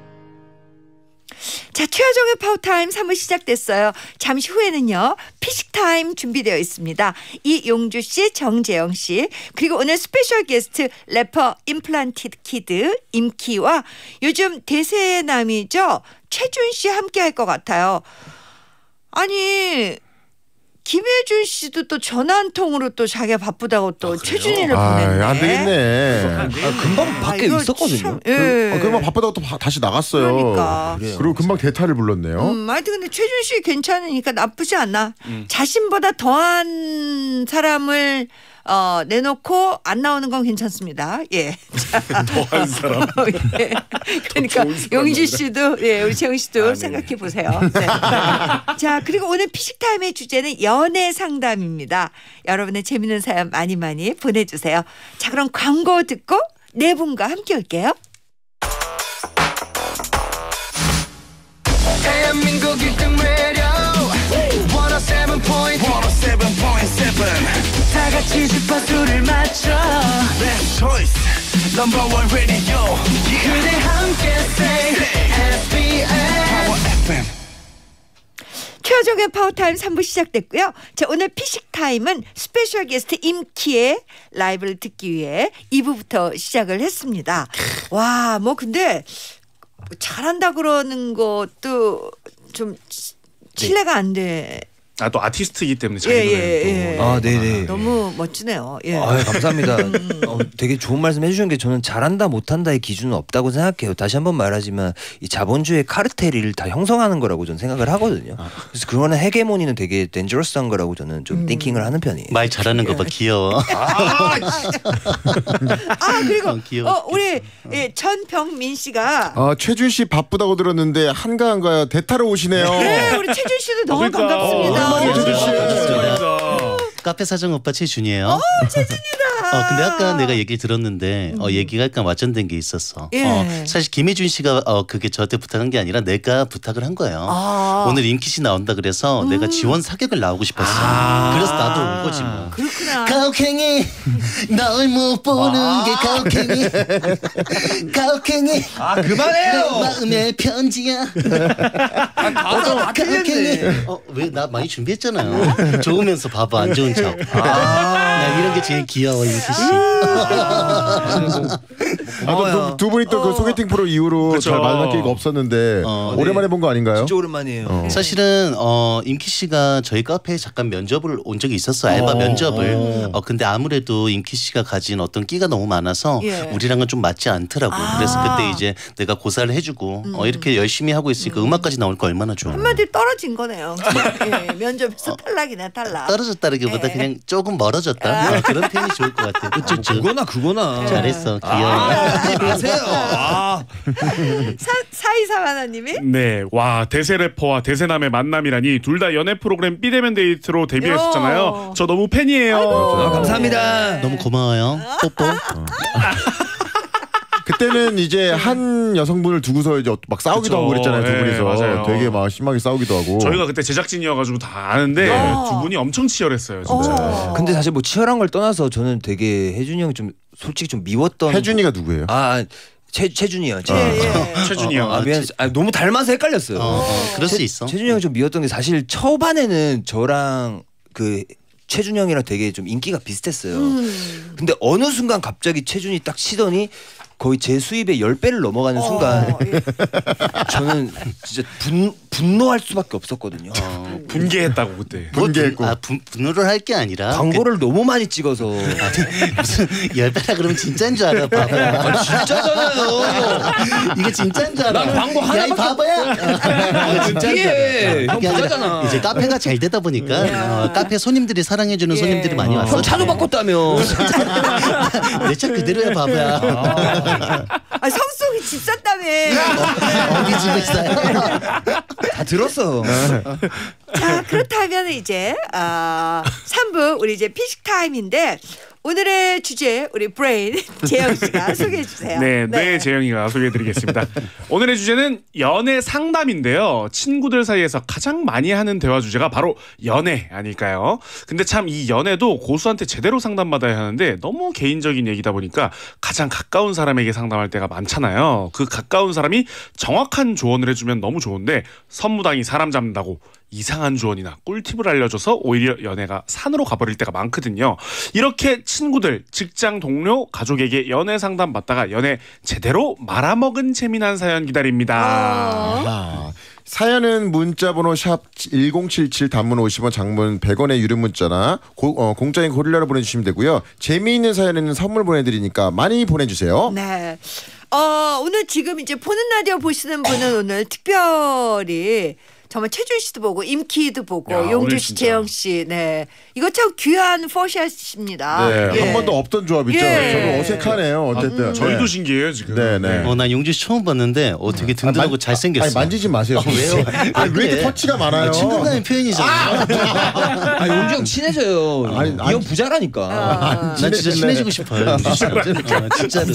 자, 최화정의 파워타임 삼 부 시작됐어요. 잠시 후에는요 피식타임 준비되어 있습니다. 이용주 씨, 정재영 씨, 그리고 오늘 스페셜 게스트 래퍼 임플란티드 키드 임키와 요즘 대세남이죠 최준 씨 함께 할 것 같아요. 아니 김혜준 씨도 또 전화 한 통으로 또 자기가 바쁘다고 또 아, 최준이를 아, 보냈네. 안 되겠네. 아, 금방 아, 밖에 있었거든요. 참, 예. 그, 아, 금방 바쁘다고 또 바, 다시 나갔어요. 그러니까. 그리고 금방 대타를 불렀네요. 음, 하여튼 근데 최준 씨 괜찮으니까 나쁘지 않아. 음. 자신보다 더한 사람을 어, 내놓고 안 나오는 건 괜찮습니다. 예. 더한 사람. 예. 그러니까 용주 씨도 예, 우리 재훈 씨도 아, 생각해 보세요. 네. 자, 그리고 오늘 피식타임의 주제는 연애 상담입니다. 여러분의 재밌는 사연 많이 많이 보내주세요. 자, 그럼 광고 듣고 네 분과 함께 올게요. 대한민국 일 등 매력 백칠 점 칠 다 같이 주파수를 맞춰 Best choice 넘버 원 radio 그대 함께 say 에스비에스 Power 에프엠. 최화정의 파워타임 삼 부 시작됐고요. 자, 오늘 피식타임은 스페셜 게스트 임키의 라이브를 듣기 위해 이 부부터 시작을 했습니다. 와, 뭐 근데 잘한다 그러는 것도 좀 신뢰가 안 돼. 아, 또 아티스트이기 때문에 자기는 예, 예, 예. 아, 네네. 너무 멋지네요. 예. 아, 감사합니다. 어, 되게 좋은 말씀 해주신 게 저는 잘한다 못한다의 기준은 없다고 생각해요. 다시 한번 말하지만 이 자본주의 카르텔을 다 형성하는 거라고 저는 생각을 하거든요. 그래서 그거는 헤게모니는 되게 덴저러스한 거라고 저는 좀 음. 띵킹을 하는 편이에요. 말 잘하는 거 봐. 귀여워. 아, 아 그리고 어, 어, 우리 예, 전병민 씨가 아, 최준 씨 바쁘다고 들었는데 한가한가요? 대타로 오시네요. 네, 우리 최준 씨도 너무 아, 그러니까. 반갑습니다. 어, 최준 씨. 카페 사장 오빠 최준이에요. 어, 최준이다. 어, 근데 아까 내가 얘기 들었는데 어, 얘기가 약간 와전된 게 있었어. 예. 어, 사실 김혜준 씨가 어, 그게 저한테 부탁한 게 아니라 내가 부탁을 한 거예요. 아. 오늘 임키 씨 나온다 그래서 음. 내가 지원 사격을 나오고 싶었어. 아. 그래서 나도 온 거지 뭐. 그렇구나. 가혹행위 널 못 보는 아. 게 가혹행위. 가혹행위. 아 그만해요. 마음의 편지야. 아, 가혹행위. 어, 왜 나 많이 준비했잖아요. 좋으면서 봐봐 안 좋은 척. 아. 나 이런 게 제일 귀여워 임키 씨. 뭐 아, 두, 두 분이 또 그 어. 소개팅 프로 이후로 그쵸. 잘 만날 기회가 없었는데 어, 오랜만에 본 거 아닌가요? 진짜 오랜만이에요. 어. 사실은 어, 임키 씨가 저희 카페에 잠깐 면접을 온 적이 있었어요. 알바 어. 면접을. 어, 근데 아무래도 임키 씨가 가진 어떤 끼가 너무 많아서 예. 우리랑은 좀 맞지 않더라고. 아. 그래서 그때 이제 내가 고사를 해주고 어, 이렇게 열심히 하고 있으니까 음. 악까지 나올 거 얼마나 좋아. 한마디로 떨어진 거네요. 예, 면접에서 탈락이네 탈락. 떨어졌다기보다 예. 그냥 조금 멀어졌다. 어, 그런 표현이 좋을 것 같아요. 그쵸? 뭐 그거나 그거나. 잘했어. 귀여워. 하지 마세요. 아. 사이사만 하나님이 네, 와 대세 래퍼와 대세남의 만남이라니 둘 다 연애 프로그램 삐데면 데이트로 데뷔했었잖아요. 요. 저 너무 팬이에요. 아, 감사합니다. 너무 고마워요. 뽀뽀. 그때는 이제 한 여성분을 두고서 이제 막 싸우기도 그쵸. 하고 그랬잖아요. 두 네, 분이서 맞아요. 되게 막 심하게 싸우기도 하고. 저희가 그때 제작진이어가지고 다 아는데 어. 두 분이 엄청 치열했어요, 진짜. 어. 근데 사실 뭐 치열한 걸 떠나서 저는 되게 혜준이 형이 좀 솔직히 좀 미웠던. 혜준이가 누구예요? 아 최, 최준이요. 제. 예, 예. 최준이 형. 아, 미안. 아, 너무 닮아서 헷갈렸어요. 어, 어, 그럴 수 최- 있어. 최준이 형이 좀 미웠던 게 사실 초반에는 저랑 그 최준이 형이랑 되게 좀 인기가 비슷했어요. 음. 근데 어느 순간 갑자기 최준이 딱 치더니 거의 제 수입의 열 배를 넘어가는 순간 어, 예. 저는 진짜 분, 분노할 수밖에 없었거든요. 어, 분개했다고 그때. 분개했고. 아, 분, 분노를 할 게 아니라 광고를 너무 많이 찍어서 그, 무슨 열배라 그러면 진짜인 줄 알아 바보야. 진짜잖아요. 이게 진짜인 줄 알아. 난 광고 야, 이 하나밖에 바보야. 이거 진짜인 줄 이게 알아. 형 그게 아니라 부자잖아. 이제 카페가 잘 되다 보니까 어, 카페 손님들이 사랑해주는 예. 손님들이 많이 왔어. 형 차도 바꿨다며. 내 차 그대로야 바보야. 아, 성숙이 집 샀다며. 어디 집에 있어요? 다 들었어. 자, 그렇다면 이제 아, 삼 부 우리 이제 피식 타임인데 오늘의 주제 우리 브레인 재영 씨가 소개해 주세요. 네, 네, 재영이가 소개해드리겠습니다. 오늘의 주제는 연애 상담인데요. 친구들 사이에서 가장 많이 하는 대화 주제가 바로 연애 아닐까요? 근데 참 이 연애도 고수한테 제대로 상담받아야 하는데 너무 개인적인 얘기다 보니까 가장 가까운 사람에게 상담할 때가 많잖아요. 그 가까운 사람이 정확한 조언을 해주면 너무 좋은데 선무당이 사람 잡는다고 이상한 조언이나 꿀팁을 알려줘서 오히려 연애가 산으로 가버릴 때가 많거든요. 이렇게 친구들, 직장 동료, 가족에게 연애 상담 받다가 연애 제대로 말아먹은 재미난 사연 기다립니다. 아, 사연은 문자번호 샵 일공칠칠 단문 오십 원 장문 백 원의 유료 문자나 고, 어, 공짜인 고릴라로 보내주시면 되고요. 재미있는 사연에는 선물 보내드리니까 많이 보내주세요. 네. 어, 오늘 지금 이제 보는 라디오 보시는 분은 오늘 특별히 정말 최준 씨도 보고 임키도 보고 야, 용주 오늘 씨, 진짜. 재영 씨, 네 이거 참 귀한 포샷입니다. 네, 예. 한 번도 없던 조합이죠. 예. 저도 어색하네요. 어쨌든. 저희도 네. 신기해요 지금. 네, 네. 어, 나 용주 씨 처음 봤는데 어, 되게 든든하고 만- 잘생겼어. 아니, 만지지 마세요. 왜요? 아니, 왜 이렇게 그래? 터치가 많아요? 아, 친근감의 표현이잖아. 아, 용주 형 친해져요. 아니, 이 아니, 형 부자라니까. 아. 난 진짜 친해지고 싶어요. 용주 씨랑. 어, 진짜로.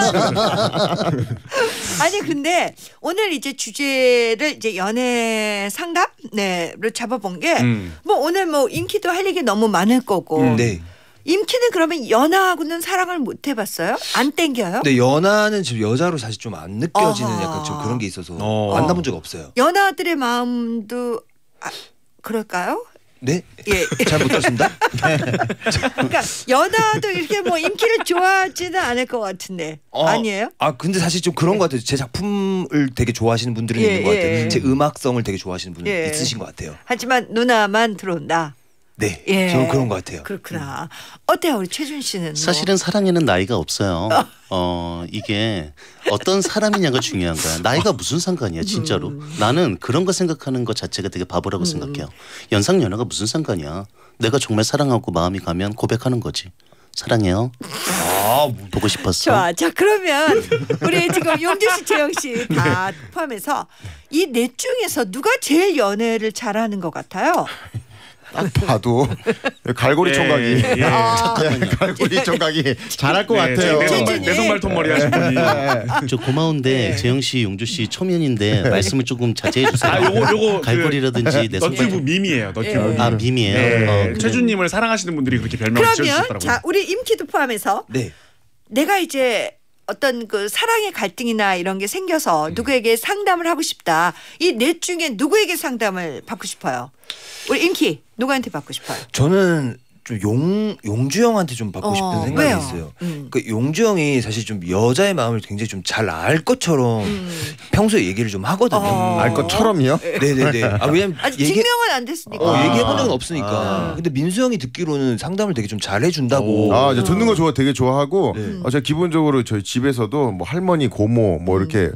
아니 근데 오늘 이제 주제를 이제 연애 상담 네로 잡아본 게 뭐 음. 오늘 뭐 임키도 할 얘기 너무 많을 거고 음. 네. 임키는 그러면 연하하고는 사랑을 못 해봤어요? 안 땡겨요? 근데 연하는 지금 여자로 사실 좀 안 느껴지는 어허. 약간 좀 그런 게 있어서 어. 만나본 적 없어요. 연하들의 마음도 아, 그럴까요? 네? 예. 잘 못 들었습니다. 그러니까 연하도 이렇게 뭐 임키를 좋아하지는 않을 것 같은데 어, 아니에요? 아 근데 사실 좀 그런 것 같아요. 제 작품을 되게 좋아하시는 분들은 예, 있는 것 같아요. 예. 제 음악성을 되게 좋아하시는 분들 예. 있으신 것 같아요. 하지만 누나만 들어온다. 네, 예. 저는 그런 것 같아요. 그렇구나. 어때요 우리 최준 씨는? 뭐? 사실은 사랑에는 나이가 없어요. 어 이게 어떤 사람이냐가 중요한 거야. 나이가 무슨 상관이야 진짜로. 음. 나는 그런 거 생각하는 것 자체가 되게 바보라고 생각해요. 연상 연하가 무슨 상관이야. 내가 정말 사랑하고 마음이 가면 고백하는 거지. 사랑해요. 아, 뭐. 보고 싶었어. 좋아. 자 그러면 우리 지금 용주 씨, 재영 씨 다 포함해서 이 넷 중에서 누가 제일 연애를 잘하는 것 같아요? 딱 봐도 갈고리 예, 총각이 예, 예. 네, 갈고리 총각이 잘할 것 네, 같아요. 내손 최준이. 내손발톱 머리 하신 분이. 저 고마운데 재영 씨, 용주 씨 초면인데 말씀을 조금 자제해 주세요. 아 요거 요거 갈고리라든지 내 너튜브 손발. 밈이에요. 너튜브. 아 밈이에요. 네, 어, 그래. 최준님을 사랑하시는 분들이 그렇게 별명을 그러면 지어주셨더라고요. 자 우리 임키도 포함해서 네. 내가 이제 어떤 그 사랑의 갈등이나 이런 게 생겨서 누구에게 상담을 하고 싶다. 이 넷 중에 누구에게 상담을 받고 싶어요? 우리 임키 누구한테 받고 싶어요? 저는 좀 용 용주 형한테 좀 받고 싶은 어, 생각이 왜요? 있어요. 음. 그 용주 형이 사실 좀 여자의 마음을 굉장히 좀 잘 알 것처럼 음. 평소에 얘기를 좀 하거든요. 어. 알 것처럼이요? 네네네. 아 왜냐면 아직 얘기 증명은 안 됐으니까. 어, 아. 얘기해본 적은 없으니까. 아. 근데 민수 형이 듣기로는 상담을 되게 좀 잘 해준다고. 아, 이제 듣는 거 좋아 되게 좋아하고 네. 어, 제가 기본적으로 저희 집에서도 뭐 할머니, 고모, 뭐 이렇게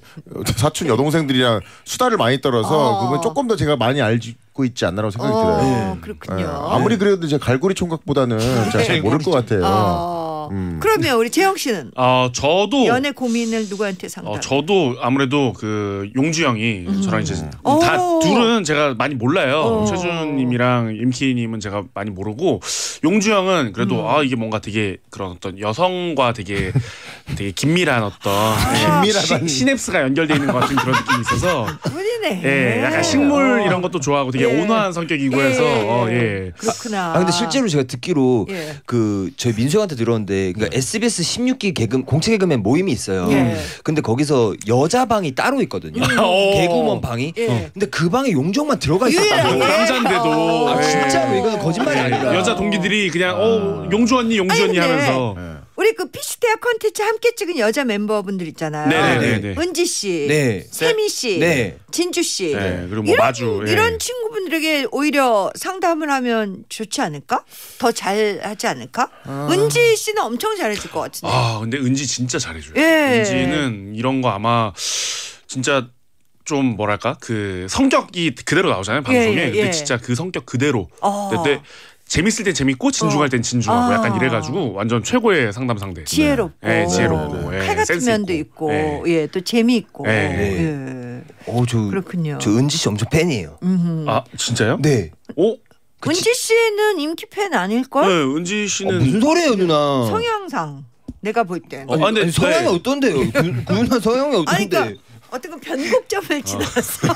사촌 여동생들이랑 수다를 많이 떨어서 어. 그분 조금 더 제가 많이 알고 있지 않나라고 생각이 어, 들어요. 그렇군요. 예. 아무리 그래도 제가 갈고리 총각보다는 제가 잘 모를 것 같아요. 어. 음. 그러면 우리 재영 씨는 어 저도 연애 고민을 누구한테 상담? 어, 저도 아무래도 그 용주 형이 저랑 이제 오. 다 둘은 제가 많이 몰라요. 어. 최준님이랑 임키님은 제가 많이 모르고 용주 형은 그래도 음. 아 이게 뭔가 되게 그런 어떤 여성과 되게 되게 긴밀한 어떤 예, 긴밀하다니. 시, 시냅스가 연결돼 있는 것 같은 그런 느낌이 있어서 그분이네. 예, 약간 식물 어. 이런 것도 좋아하고 되게 예. 온화한 성격이고 예. 해서 어, 예. 그렇구나. 아 근데 실제로 제가 듣기로 예. 그 저희 민수 형한테 들었는데 그러니까 에스비에스 십육 기 개그 공채 개그맨 모임이 있어요. 예. 근데 거기서 여자 방이 따로 있거든요. 오. 개그우먼 방이. 예. 근데 그 방에 용정만 들어가 있었다고. 유일하게? 남자인데도 아 예. 진짜로 이거는 거짓말이 예, 아니라. 여자 동기들이 그냥 어 용주 언니 용주 아니, 언니 근데 하면서 우리 그 피시대학 콘텐츠 함께 찍은 여자 멤버분들 있잖아요. 네네네. 은지 씨, 네. 세미 씨, 네. 진주 씨. 네, 그리고 뭐 이런, 마주, 예. 이런 친구분들에게 오히려 상담을 하면 좋지 않을까? 더 잘하지 않을까? 은지 씨는 엄청 잘해줄 것 같은데. 아 근데 은지 진짜 잘해줘요. 예. 은지는 이런 거 아마 진짜 좀 뭐랄까 그 성격이 그대로 나오잖아요 방송에. 예, 예, 근데 예. 진짜 그 성격 그대로. 어. 근데 재밌을 땐 재밌고 진중할 땐 진중하고 아. 약간 이래가지고 완전 최고의 상담 상대. 지혜롭고, 네, 지혜롭고, 예, 칼 같은 센스 면도 있고. 있고, 예. 예, 또 재미있고, 예. 예. 어, 저, 그렇군요. 저 은지 씨 엄청 팬이에요. 음흠. 아 진짜요? 네. 오? 은지 씨는 인기 팬 아닐걸? 네, 은지 어, 씨는 무슨 소리예요 누나. 성향상 내가 볼 땐. 어, 아니, 아, 근데 아니, 성향이 네. 어떤데요? 그, 그 누나 성향이 어떤데? 아니 그러니까 어떤 그 변곡점을 지나갔어.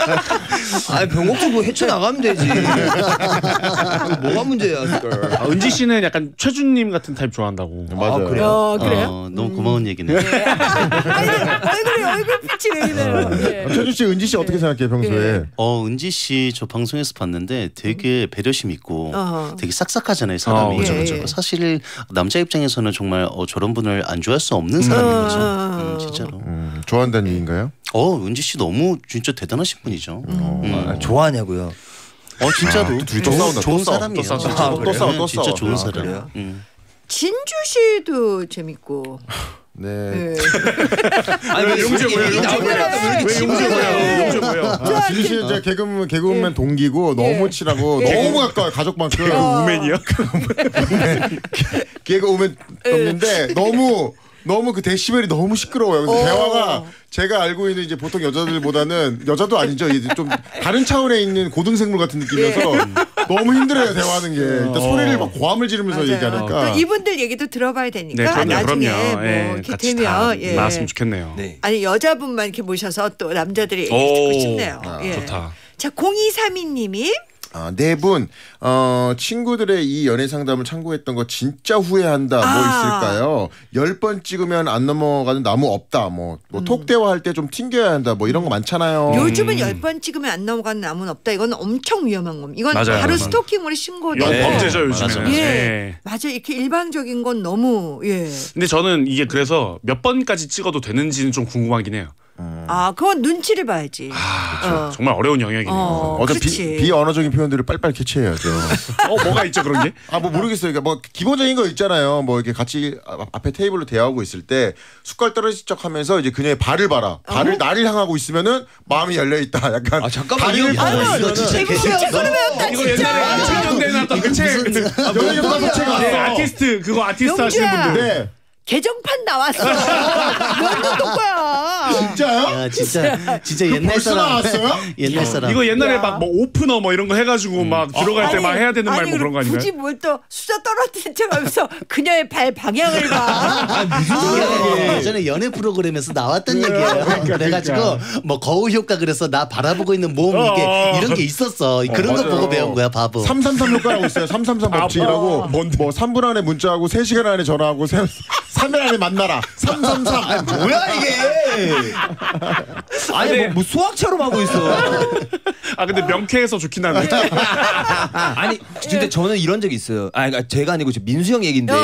아니 병옥도 뭐 헤쳐 나가면 되지. 뭐가 문제야, 그걸. 아, 은지 씨는 약간 최준님 같은 타입 좋아한다고. 맞아요. 그래요? 어, 그래요? 어, 너무 고마운 얘기네. 아니, 얼굴이 얼굴 빛이 왜 이래요? 예. 최준 씨, 은지 씨 어떻게 생각해요 평소에? 어 은지 씨 저 방송에서 봤는데 되게 배려심 있고 어허. 되게 싹싹하잖아요 사람이. 어, 그죠, 그죠. 예. 사실 남자 입장에서는 정말 어, 저런 분을 안 좋아할 수 없는 사람인 거죠. 음, 진짜로. 음, 좋아한다는 얘기인가요? 어 은지 씨 너무 진짜 대단하신 분이죠. 음. 아, 좋아하냐고요? 어 진짜로 아, 둘이 또 좋은- 싸운다, 또 좋은 싸워, 사람이에요. 또 싸워, 진짜. 또 그래요? 싸워, 또 진짜 싸워. 좋은 아, 사람. 그래요? 음. 진주 씨도 재밌고. 네. 예. 아니 왜 용주 용주 뭐예요? 얘기 용주 나오더라도 뭐예요? 왜 이렇게 왜 용주 친구예요? 뭐예요? 용주 뭐예요? 아, 진주 씨는 제가 개그맨 개그맨 동기고 너무 친하고 예. 너무 가까워요 가족만큼. 우맨이요? 개그 오면 없는데 너무 너무 그 데시벨이 너무 시끄러워요. 그래서 어. 대화가 제가 알고 있는 이제 보통 여자들보다는 여자도 아니죠. 이제 좀 다른 차원에 있는 고등생물 같은 느낌이어서 너무 힘들어요 대화하는 게. 일단 소리를 막 고함을 지르면서 맞아요. 얘기하니까. 또 이분들 얘기도 들어봐야 되니까 네, 그럼요, 나중에 그럼요. 뭐 예, 이렇게 같이 다 되면 예. 나왔으면 좋겠네요. 네. 아니 여자분만 이렇게 모셔서 또 남자들이 얘기 오. 듣고 싶네요. 아, 예. 좋다. 자 공이삼이님이 아, 네 분, 어, 친구들의 이 연애 상담을 참고했던 거 진짜 후회한다. 뭐 아. 있을까요? 열 번 찍으면 안 넘어가는 나무 없다. 뭐, 뭐 톡 대화할 때 좀 튕겨야 한다. 뭐 이런 거 많잖아요. 요즘은 열 번 찍으면 안 넘어가는 나무는 없다. 이건 엄청 위험한 겁니다. 이건 맞아요. 바로 맞아요. 스토킹으로 신고돼. 이건 네. 범죄죠 맞아, 요즘에는. 맞아. 예. 예. 맞아 이렇게 일방적인 건 너무 예. 근데 저는 이게 그래서 몇 번까지 찍어도 되는지는 좀 궁금하긴 해요. 아 그건 눈치를 봐야지. 아, 그렇죠. 어. 정말 어려운 영역이네요. 어, 어떤 그렇지. 비, 비언어적인 표현들을 빨리빨리 캐치해야죠. 어, 뭐가 있죠 그런 게? 아, 뭐 모르겠어요. 그러니까 뭐 기본적인 거 있잖아요. 뭐 이렇게 같이 아- 앞에 테이블로 대화하고 있을 때 숟갈 떨어질 척 하면서 이제 그녀의 발을 봐라. 발을 나를 향하고 있으면은 마음이 열려 있다. 약간 아, 잠깐만, 다리를 이거- 보고 아, 이거 있으면은 진짜 이거 개념- 진짜 소리배웠다 이거 진짜. 옛날에 이천 년대에 나왔던 그 책. 연예계 파서체가 네, 왔어. 아티스트 그거 아티스트 하시는 용주야. 분들. 네. 개정판 나왔어. 면도 똑거야. 진짜요? 야 진짜 진짜 옛날 벌써 사람. 나왔어요? 옛날 사람. 이거 옛날에 야. 막 뭐 오프너 뭐 이런 거 해가지고 막 들어갈 때 막 해야 되는 말 아니, 뭐 그런 거 아닌가요? 굳이 뭘 또 수저 떨어뜨린 척하면서 그녀의 발 방향을 봐. 이게 예전에 연애 프로그램에서 나왔던 얘기예요. 그래가지고 뭐 거울 효과 그래서 나 바라보고 있는 몸 이게 어. 이런 게 있었어. 그런 거 맞아요. 보고 배운 거야 바보. 삼삼삼 효과라고 있어요. 삼삼삼 법칙이라고. 뭔데? 뭐 삼 분 안에 문자하고 세 시간 안에 전화하고 세, 삼 일 안에 만나라. 삼삼삼. 아니, 뭐야 이게? 아니 뭐, 뭐 수학처럼 하고 있어. 아 근데 명쾌해서 좋긴 하네. 아니 근데 저는 이런 적이 있어요. 아 그러니까 제가 아니고 민수 형 얘긴데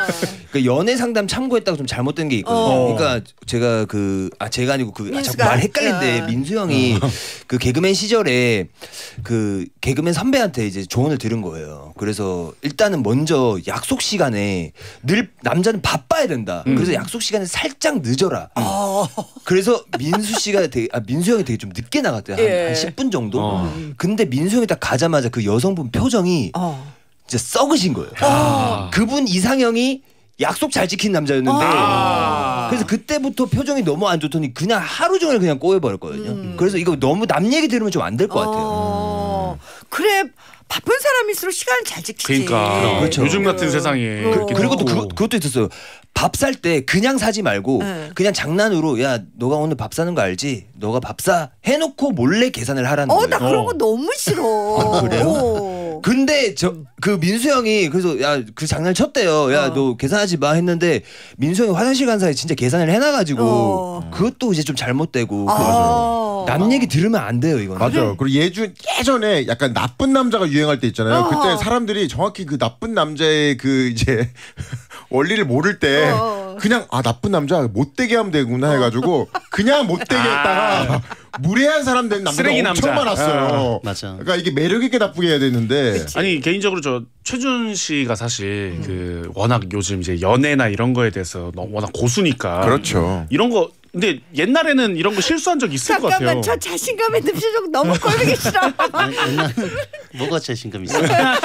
그 연애 상담 참고했다고 좀 잘못된 게 있거든요. 어. 그러니까 제가 그 아 제가 아니고 그 아, 자꾸 민수가? 말 헷갈린데 어. 민수 형이 그 개그맨 시절에 그 개그맨 선배한테 이제 조언을 들은 거예요. 그래서 일단은 먼저 약속 시간에 늘 남자는 바빠야 된다. 음. 그래서 약속 시간에 살짝 늦어라. 어. 그래서 민수 씨가 되게 아 민수 형이 되게 좀 늦게 나갔대요. 한, 예. 한 십 분 정도. 어. 근데 민수 형이 딱 가자마자 그 여성분 표정이 어. 진짜 썩으신 거예요. 아. 그분 이상형이 약속 잘 지킨 남자였는데 아. 그래서 그때부터 표정이 너무 안 좋더니 그냥 하루 종일 그냥 꼬여버렸거든요. 음. 그래서 이거 너무 남 얘기 들으면 좀 안 될 것 같아요. 어. 그래 바쁜 사람일수록 시간을 잘 지키지. 그러니까 그렇죠. 요즘 같은 세상에 그- 그렇게 그리고 또 됐고. 그거, 그것도 있었어요. 밥 살 때 그냥 사지 말고 네. 그냥 장난으로 야 너가 오늘 밥 사는 거 알지? 너가 밥 사 해놓고 몰래 계산을 하라는 어, 거예요. 나 그런 어. 거 너무 싫어. 아, 그래요? 어. 근데 저 그 민수 형이 그래서 야 그 장난 쳤대요. 야 어. 너 계산하지 마 했는데 민수 형이 화장실 간 사이에 진짜 계산을 해놔가지고 어. 그것도 이제 좀 잘못되고 아. 남 얘기 들으면 안 돼요 이거는. 맞아. 그리고 예전 예전에 약간 나쁜 남자가 유행할 때 있잖아요. 어. 그때 사람들이 정확히 그 나쁜 남자의 그 이제 원리를 모를 때 어. 그냥 아 나쁜 남자 못되게 하면 되구나 해가지고 그냥 못되게 했다가 무례한 사람 된 남자가 쓰레기 엄청 남자. 많았어요. 맞아. 그러니까 이게 매력 있게 나쁘게 해야 되는데 아니 개인적으로 저 최준 씨가 사실 그 워낙 요즘 이제 연애나 이런 거에 대해서 너무 워낙 고수니까 그렇죠. 이런 거 근데 옛날에는 이런 거 실수한 적 있을 것 같아요. 잠깐만 저 자신감의 늠시적 너무 꼴보기 싫어. 아니, 옛날 뭐가 자신감 있어?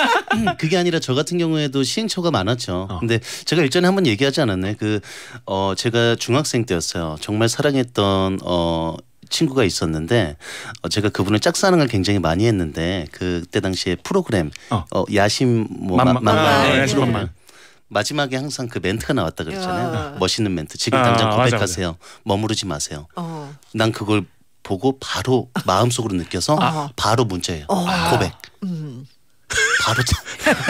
그게 아니라 저 같은 경우에도 시행착오가 많았죠. 근데 제가 일전에 한번 얘기하지 않았나요? 그 어 제가 중학생 때였어요. 정말 사랑했던 어 친구가 있었는데 어 제가 그분을 짝사랑을 굉장히 많이 했는데 그때 당시에 프로그램 어. 어, 야심 뭐 만만- 마- 아, 네, 야심 만만. 마지막에 항상 그 멘트가 나왔다 그랬잖아요. 야. 멋있는 멘트. 지금 아, 당장 맞아, 고백하세요. 머무르지 마세요. 어. 난 그걸 보고 바로 마음속으로 느껴서 어. 바로 문자예요. 어. 고백. 음. 바로 자-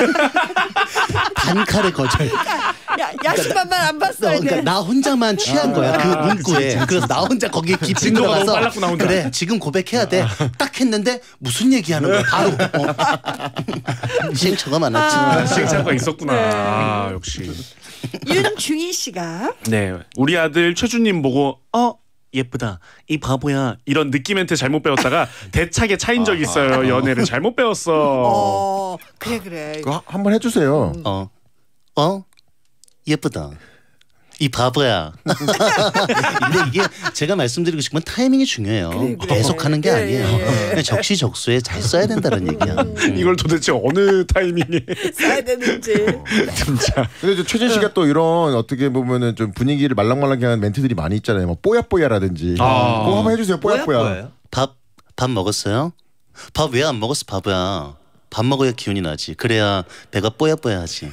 단칼에 거절. 야, 야심만만 안 봤어야 돼. 그러니까 나 혼자만 취한 거야 그 문구에. 그래서 나 혼자 거기에 깊이 진도가 너무 들어가서 빨랐구나, 혼자. 그래 지금 고백해야 돼. 딱 했는데 무슨 얘기하는 거야 바로. 어. 시행착오가 많았지. 아, 시행착오가 있었구나. 네. 아, 역시. 윤중희 씨가 네, 우리 아들 최준님 보고 어 예쁘다 이 바보야 이런 느낌 멘트 잘못 배웠다가 대차게 차인 적이 있어요. 연애를 잘못 배웠어. 어 그래 그래. 그거 한번 해주세요. 어, 어, 예쁘다. 이 바보야. 근데 이게 제가 말씀드리고 싶은 건 타이밍이 중요해요. 그래, 그래. 계속 하는 게 예, 아니에요. 예, 예. 그냥 적시적소에 잘 써야 된다는 얘기야. 음. 이걸 도대체 어느 타이밍에 써야 되는지. 진짜. 근데 저 최진 씨가 또 이런 어떻게 보면은 좀 분위기를 말랑말랑하게 하는 멘트들이 많이 있잖아요. 뭐 뽀야뽀야라든지. 아. 그거 한번 해주세요. 뽀야뽀야. 뭐예요? 밥, 밥 먹었어요? 밥 왜 안 먹었어, 바보야? 밥 먹어야 기운이 나지. 그래야 배가 뽀야뽀야하지.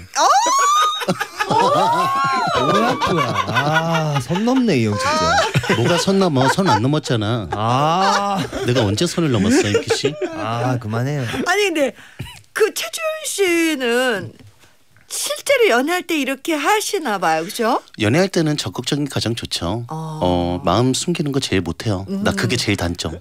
뭐야 뭐야. 아선 넘네 이 형 진짜. 뭐가 선 넘어? 선 안 넘었잖아. 아, 내가 언제 선을 넘었어, 임키 씨? 아 그만해요. 아니 근데 그 최준 씨는 실제로 연애할 때 이렇게 하시나 봐요, 그죠? 연애할 때는 적극적인 게 가장 좋죠. 어. 어, 마음 숨기는 거 제일 못해요. 나 그게 제일 단점.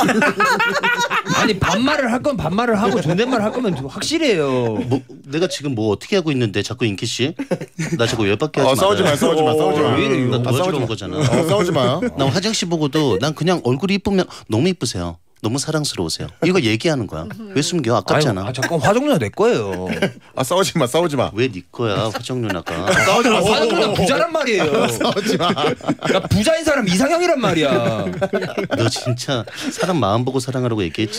아니 반말을 할 건 반말을 하고 존댓말 할 거면 확실히 해요. 뭐 내가 지금 뭐 어떻게 하고 있는데 자꾸 인기 씨? 나 자꾸 열받게 하지 어, 마. 싸우지 마, 싸우지 마, 싸우지 마. 왜 이래, 이거? 나 아, 도와주러 싸우지 온 마. 거잖아. 어, 싸우지 마요. 나 화장실 보고도 난 그냥 얼굴이 이쁘면 너무 이쁘세요. 너무 사랑스러우세요. 이거 얘기하는 거야. 왜 숨겨? 아깝잖아. 아유, 아 잠깐 화정누나 내 거예요. 아 싸우지 마, 싸우지 마. 왜 네 거야, 화정 누나가? 싸우지 마, 화정누나 부자란 말이에요. 싸우지 마. 나 부자인 사람 이상형이란 말이야. 너 진짜 사람 마음 보고 사랑하라고 얘기했지.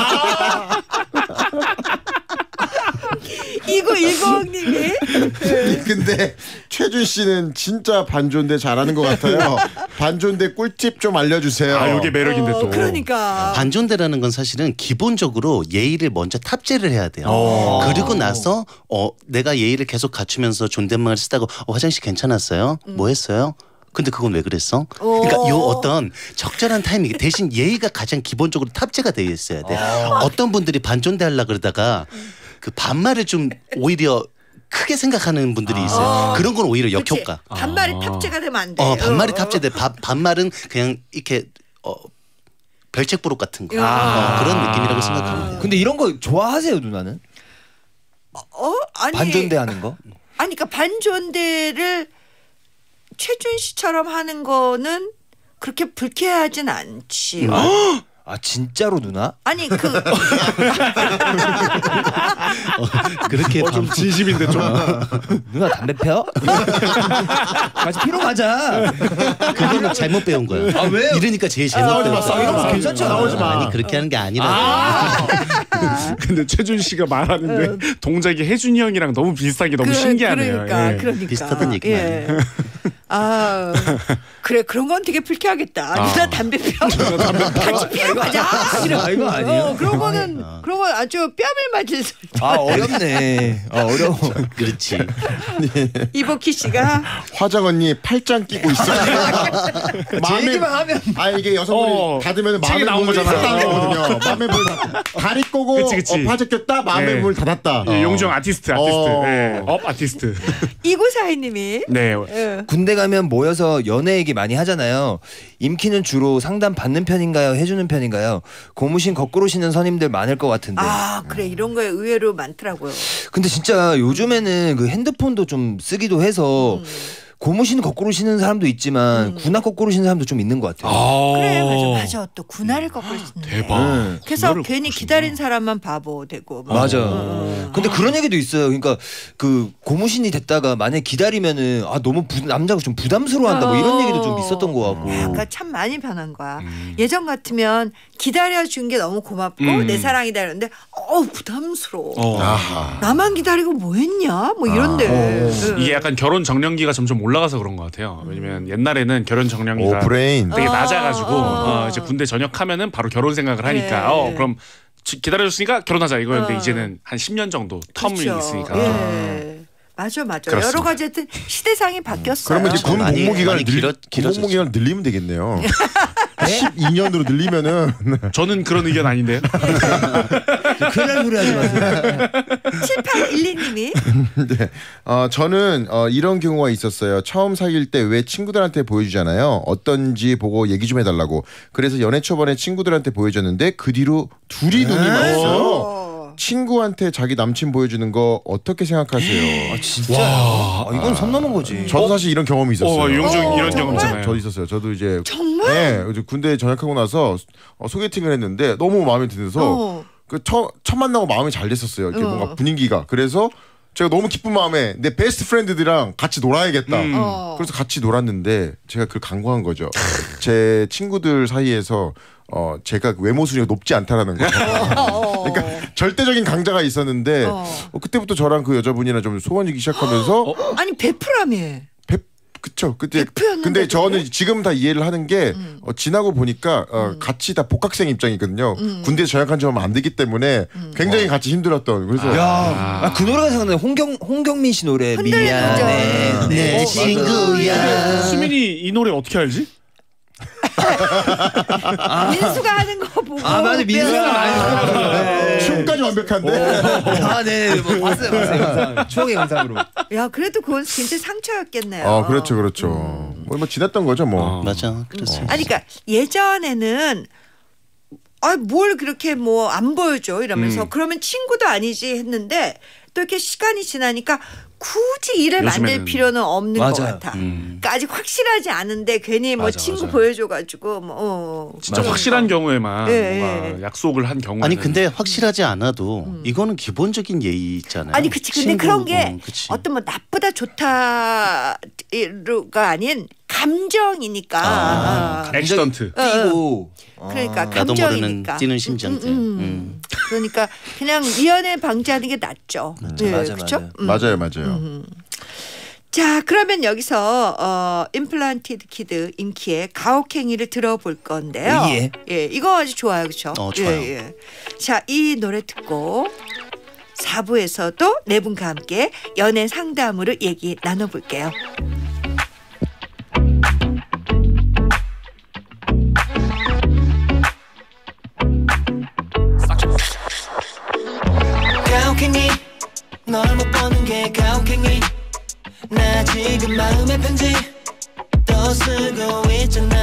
이구일공님이 근데 최준 씨는 진짜 반존대 잘하는 것 같아요. 반존대 꿀팁 좀 알려주세요. 아, 이게 매력인데 또. 그러니까 반존대라는 건 사실은 기본적으로 예의를 먼저 탑재를 해야 돼요. 오. 그리고 나서 어 내가 예의를 계속 갖추면서 존댓말을 쓰다가 어, 화장실 괜찮았어요? 뭐 했어요? 근데 그건 왜 그랬어? 그러니까 요 어떤 적절한 타이밍 대신 예의가 가장 기본적으로 탑재가 되어 있어야 돼. 어떤 분들이 반존대 하려 그러다가 그 반말을 좀 오히려 크게 생각하는 분들이 있어요. 아. 그런 건 오히려 그치? 역효과. 반말이 아. 탑재가 되면 안 돼. 어, 반말이 어, 어. 탑재돼. 바, 반말은 그냥 이렇게 어, 별책부록 같은 거. 아. 어, 그런 느낌이라고 생각하면 돼요. 근데 이런 거 좋아하세요 누나는? 어? 아니 반존대하는 거? 아니 그러니까 반존대를 최준 씨처럼 하는 거는 그렇게 불쾌하진 않지. 아 진짜로 누나? 아니 그 그렇게 어, 좀 진심인데 좀. 누나 담배 펴? 같이 피러 가자. 그거는 잘못 배운 거야. 아, 왜요? 이러니까 제일 잘못 나오지 마, 배웠어. 나오지 마. 괜찮죠? 나오지 마. 아니 그렇게 하는 게 아니라. 아. 근데 최준 씨가 말하는데 동작이 혜준이 형이랑 너무 비슷하게 너무 그, 신기하네요. 그러니까 예. 그러니까 비슷하다는 얘기는 예. 아 그래 그런 건 되게 불쾌하겠다. 아. 누나 담배 펴. 같이 피러 가자. 이런 아, 이거 아니에요? 어, 그런 거는 그런 건 아주 뺨을 맞을 소. 아 어렵네. 아 어려워. 그렇지. 이복희 씨가 화정 언니 팔짱 끼고 있어. 제 얘기만 하면 아 이게 여성분이 어, 닫으면 책에 마음의 나온 문을 거잖아요. 닫는 거거든요. 마음의 문을 닫- 다리 꼬고 그치, 그치. 어, 파제 꼈다 마음의 네. 문을 닫았다. 예, 용정 아티스트 아티스트. 어. 예. 업 아티스트. 이구사이님이 네. 예. 군대 가면 모여서 연애 얘기 많이 하잖아요. 임키는 주로 상담 받는 편인가요? 해주는 편인가요? 고무신 거꾸로 신는 선임들 많을 것 같은데. 아 그래 이런 거에 의외로 많더라고요. 근데 진짜 요즘에는 그 핸드폰도 좀 쓰기도 해서 음. 고무신 거꾸로 신는 사람도 있지만 군화 거꾸로 신는 사람도 좀 있는 것 같아요. 그래 맞아 맞아 또 군화를 거꾸로 쓰는데. 대박. 음. 그래서 군화를 괜히 거꾸로 기다린 사람만 바보 되고. 뭐. 맞아. 음. 근데 그런 얘기도 있어요. 그러니까 그 고무신이 됐다가 만약 기다리면은 아 너무 부, 남자가 좀 부담스러워한다 뭐 이런 어. 얘기도 좀 있었던 것 같고. 그러니까 참 많이 변한 거야. 예전 같으면 기다려준 게 너무 고맙고 음. 내 사랑이다 이러는데 어우 부담스러워. 어. 아하. 나만 기다리고 뭐 했냐? 뭐 이런데. 응. 이게 약간 결혼 정년기가 점점 올라가서 그런 것 같아요. 왜냐면 옛날에는 결혼 정년기가 오 브레인. 되게 어, 낮아가지고 어. 어, 이제 군대 전역하면은 바로 결혼 생각을 하니까 네. 어 그럼 지- 기다려줬으니까 결혼하자 이거였는데 어. 이제는 한 십 년 정도 텀이 그렇죠. 있으니까 예. 맞아 맞아. 그렇습니다. 여러 가지 하여튼 시대상이 바뀌었어요. 그러면 이제 군 많이- 복무 기간을 많이 늘 길어- 군 길어졌죠. 복무 기간을 늘리면 되겠네요. 십이 년으로 늘리면은 저는 그런 의견 아닌데요. 큰일 날 소리 하지 마세요. 칠팔일이님이 네. 어, 저는 어, 이런 경우가 있었어요. 처음 사귈 때 왜 친구들한테 보여주잖아요. 어떤지 보고 얘기 좀 해달라고. 그래서 연애 초반에 친구들한테 보여줬는데 그 뒤로 둘이 눈이 맞았어요. 친구한테 자기 남친 보여주는 거 어떻게 생각하세요? 아 진짜. 아, 이건 선 넘은 거지. 저도 사실 이런 경험이 있었어요. 어, 용중 어, 이런 경험 정말? 있잖아요. 저 있었어요. 저도 이제 정말? 네, 이제 군대 전역하고 나서 어, 소개팅을 했는데 너무 마음에 들어서 어. 그 첫 첫 만나고 마음이 잘 됐었어요. 이렇게 어. 뭔가 분위기가. 그래서 제가 너무 기쁜 마음에 내 베스트 프렌드들이랑 같이 놀아야겠다. 음. 어. 그래서 같이 놀았는데 제가 그걸 간과한 거죠. 제 친구들 사이에서 어 제가 외모 순위가 높지 않다라는 거. 어. 그러니까 절대적인 강자가 있었는데 어. 어, 그때부터 저랑 그 여자분이랑 좀 소원이기 시작하면서 아니 베프라며. 그쵸. 그때 백프였는데도 근데 저는 그래? 지금 다 이해를 하는 게 음. 어, 지나고 보니까 어, 같이 다 복학생 입장이거든요. 음. 군대 전역한 지 얼마 안 되기 때문에 굉장히 같이 힘들었던. 그래서 야, 아, 그 노래가 생각나요. 홍경 홍경민 씨 노래. 흔들리는 미안해, 점. 내 내 친구야. 수민이 이 노래 어떻게 알지? 민수가 하는 거 보고. 아 맞아 민수가 많이 하더라고요. 춤까지 완벽한데. 아 네, 뭐 봤어요, 봤어요. 영상. 추억의 영상으로. 야 그래도 그건 진짜 상처였겠네요. 어 그렇죠 그렇죠. 음. 뭐, 뭐 지났던 거죠 뭐. 어. 맞아. 그렇지. 아니 그러니까 예전에는 아 뭘 그렇게 뭐 안 보여줘 이러면서 음. 그러면 친구도 아니지 했는데 또 이렇게 시간이 지나니까 굳이 일을 만들 요즘에는- 필요는 없는 것 맞아요. 같아. 음. 그러니까 아직 확실하지 않은데 괜히 뭐 맞아, 친구 맞아. 보여줘가지고 뭐 어, 진짜 그런 확실한 거. 경우에만 예, 뭔가 예. 약속을 한 경우에는 아니 근데 확실하지 않아도 이거는 기본적인 예의 있잖아요. 아니 그치 근데 친구, 그런 게 어, 그치. 어떤 뭐 나쁘다 좋다가 아닌 감정이니까. 아, 액시던트. 어, 어. 뛰고. 그러니까 나도 모르는 감정이니까. 뛰는 심장들. 음, 음. 음. 그러니까 그냥 미연에 방지하는 게 낫죠. 네, 맞아, 그렇죠? 맞아. 음. 맞아요 맞아요. 자 그러면 여기서 어, 임플란티드 키드 임키의 가혹행위를 들어볼 건데요. 예. 예, 이거 아주 좋아요, 그렇죠? 어, 좋아요. 예, 예. 자, 이 노래 듣고 사 부에서도 네 분과 함께 연애 상담으로 얘기 나눠볼게요. 가혹행위 널 못 보는 게 가혹행위 나 지금 마음의 편지 또 쓰고 있잖아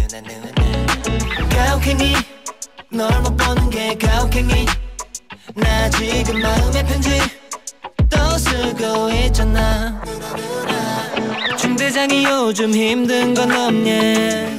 가혹행위 널 못 보는 게 가혹행위 나 지금 마음의 편지 또 쓰고 있잖아 중대장이 요즘 힘든 건 없냐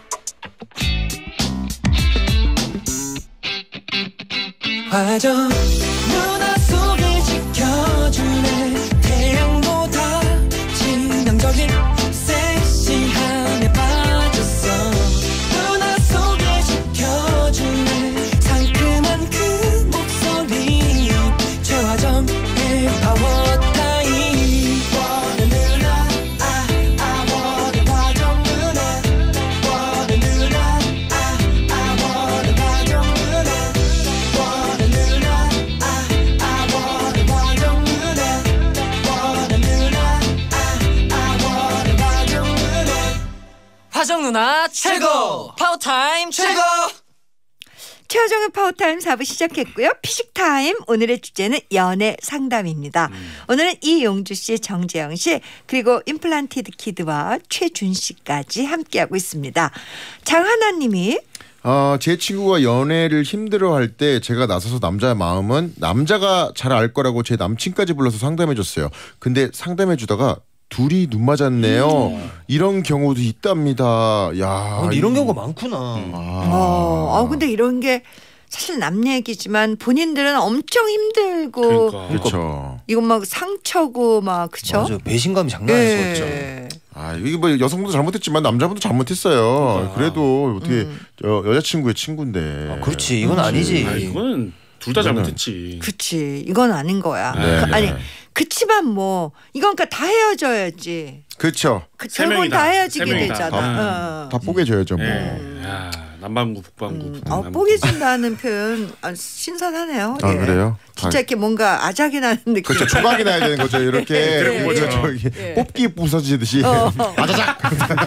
화정 누나 속을 지켜주네 태양보다 치명적인 섹시함에 빠졌어 누나 속을 지켜주네 상큼한 그 목소리 최화정의 파워타임 원해 누나 아, 아 원해 화정 누나 원해 누나 아, 아 원해 화정 누나 원해 누나 아, 아 원해 화정 누나 원해 누나 아, 아 원해 화정 누나 화정 누나 최고 파워타임 최고. 최화정의 파워타임 사 부 시작했고요. 피식타임 오늘의 주제는 연애 상담입니다. 음. 오늘은 이용주 씨, 정재영 씨 그리고 임플란티드 키드와 최준 씨까지 함께하고 있습니다. 장하나 님이 어, 제 친구가 연애를 힘들어할 때 제가 나서서 남자의 마음은 남자가 잘 알 거라고 제 남친까지 불러서 상담해줬어요. 근데 상담해주다가 둘이 눈 맞았네요. 음. 이런 경우도 있답니다. 야, 아, 근데 이런 경우가 많구나. 아. 어, 아, 근데 이런 게 사실 남 얘기지만 본인들은 엄청 힘들고 그러니까. 그렇죠. 이건 막 상처고 막 그쵸? 맞아, 배신감이 장난 아닐 수 없죠. 예. 아, 이게 뭐 여성분도 잘못했지만 남자분도 잘못했어요. 그러니까. 그래도 어떻게 음. 여, 여자친구의 친구인데. 아, 그렇지, 이건 아니지. 아, 이거는 둘 다 잘못했지. 그치. 이건 아닌 거야. 네, 그, 아니 네. 그치만 뭐 이건 그러니까 다 헤어져야지. 그렇죠. 그 세 결국은 명이다. 다 헤어지게 세 명이다. 되잖아. 어. 다 뽀개져야죠 뭐. 네. 야, 남반구 북반구. 음, 북남구. 아, 뽀개진다는 표현 아, 신선하네요. 아, 예. 그래요? 진짜 이렇게 뭔가 아작이 나는 느낌. 그렇죠. 조각이 나야 되는 거죠. 이렇게 예, 뭐 저- 예. 저기 예. 뽑기 부서지듯이. 어. 아자작.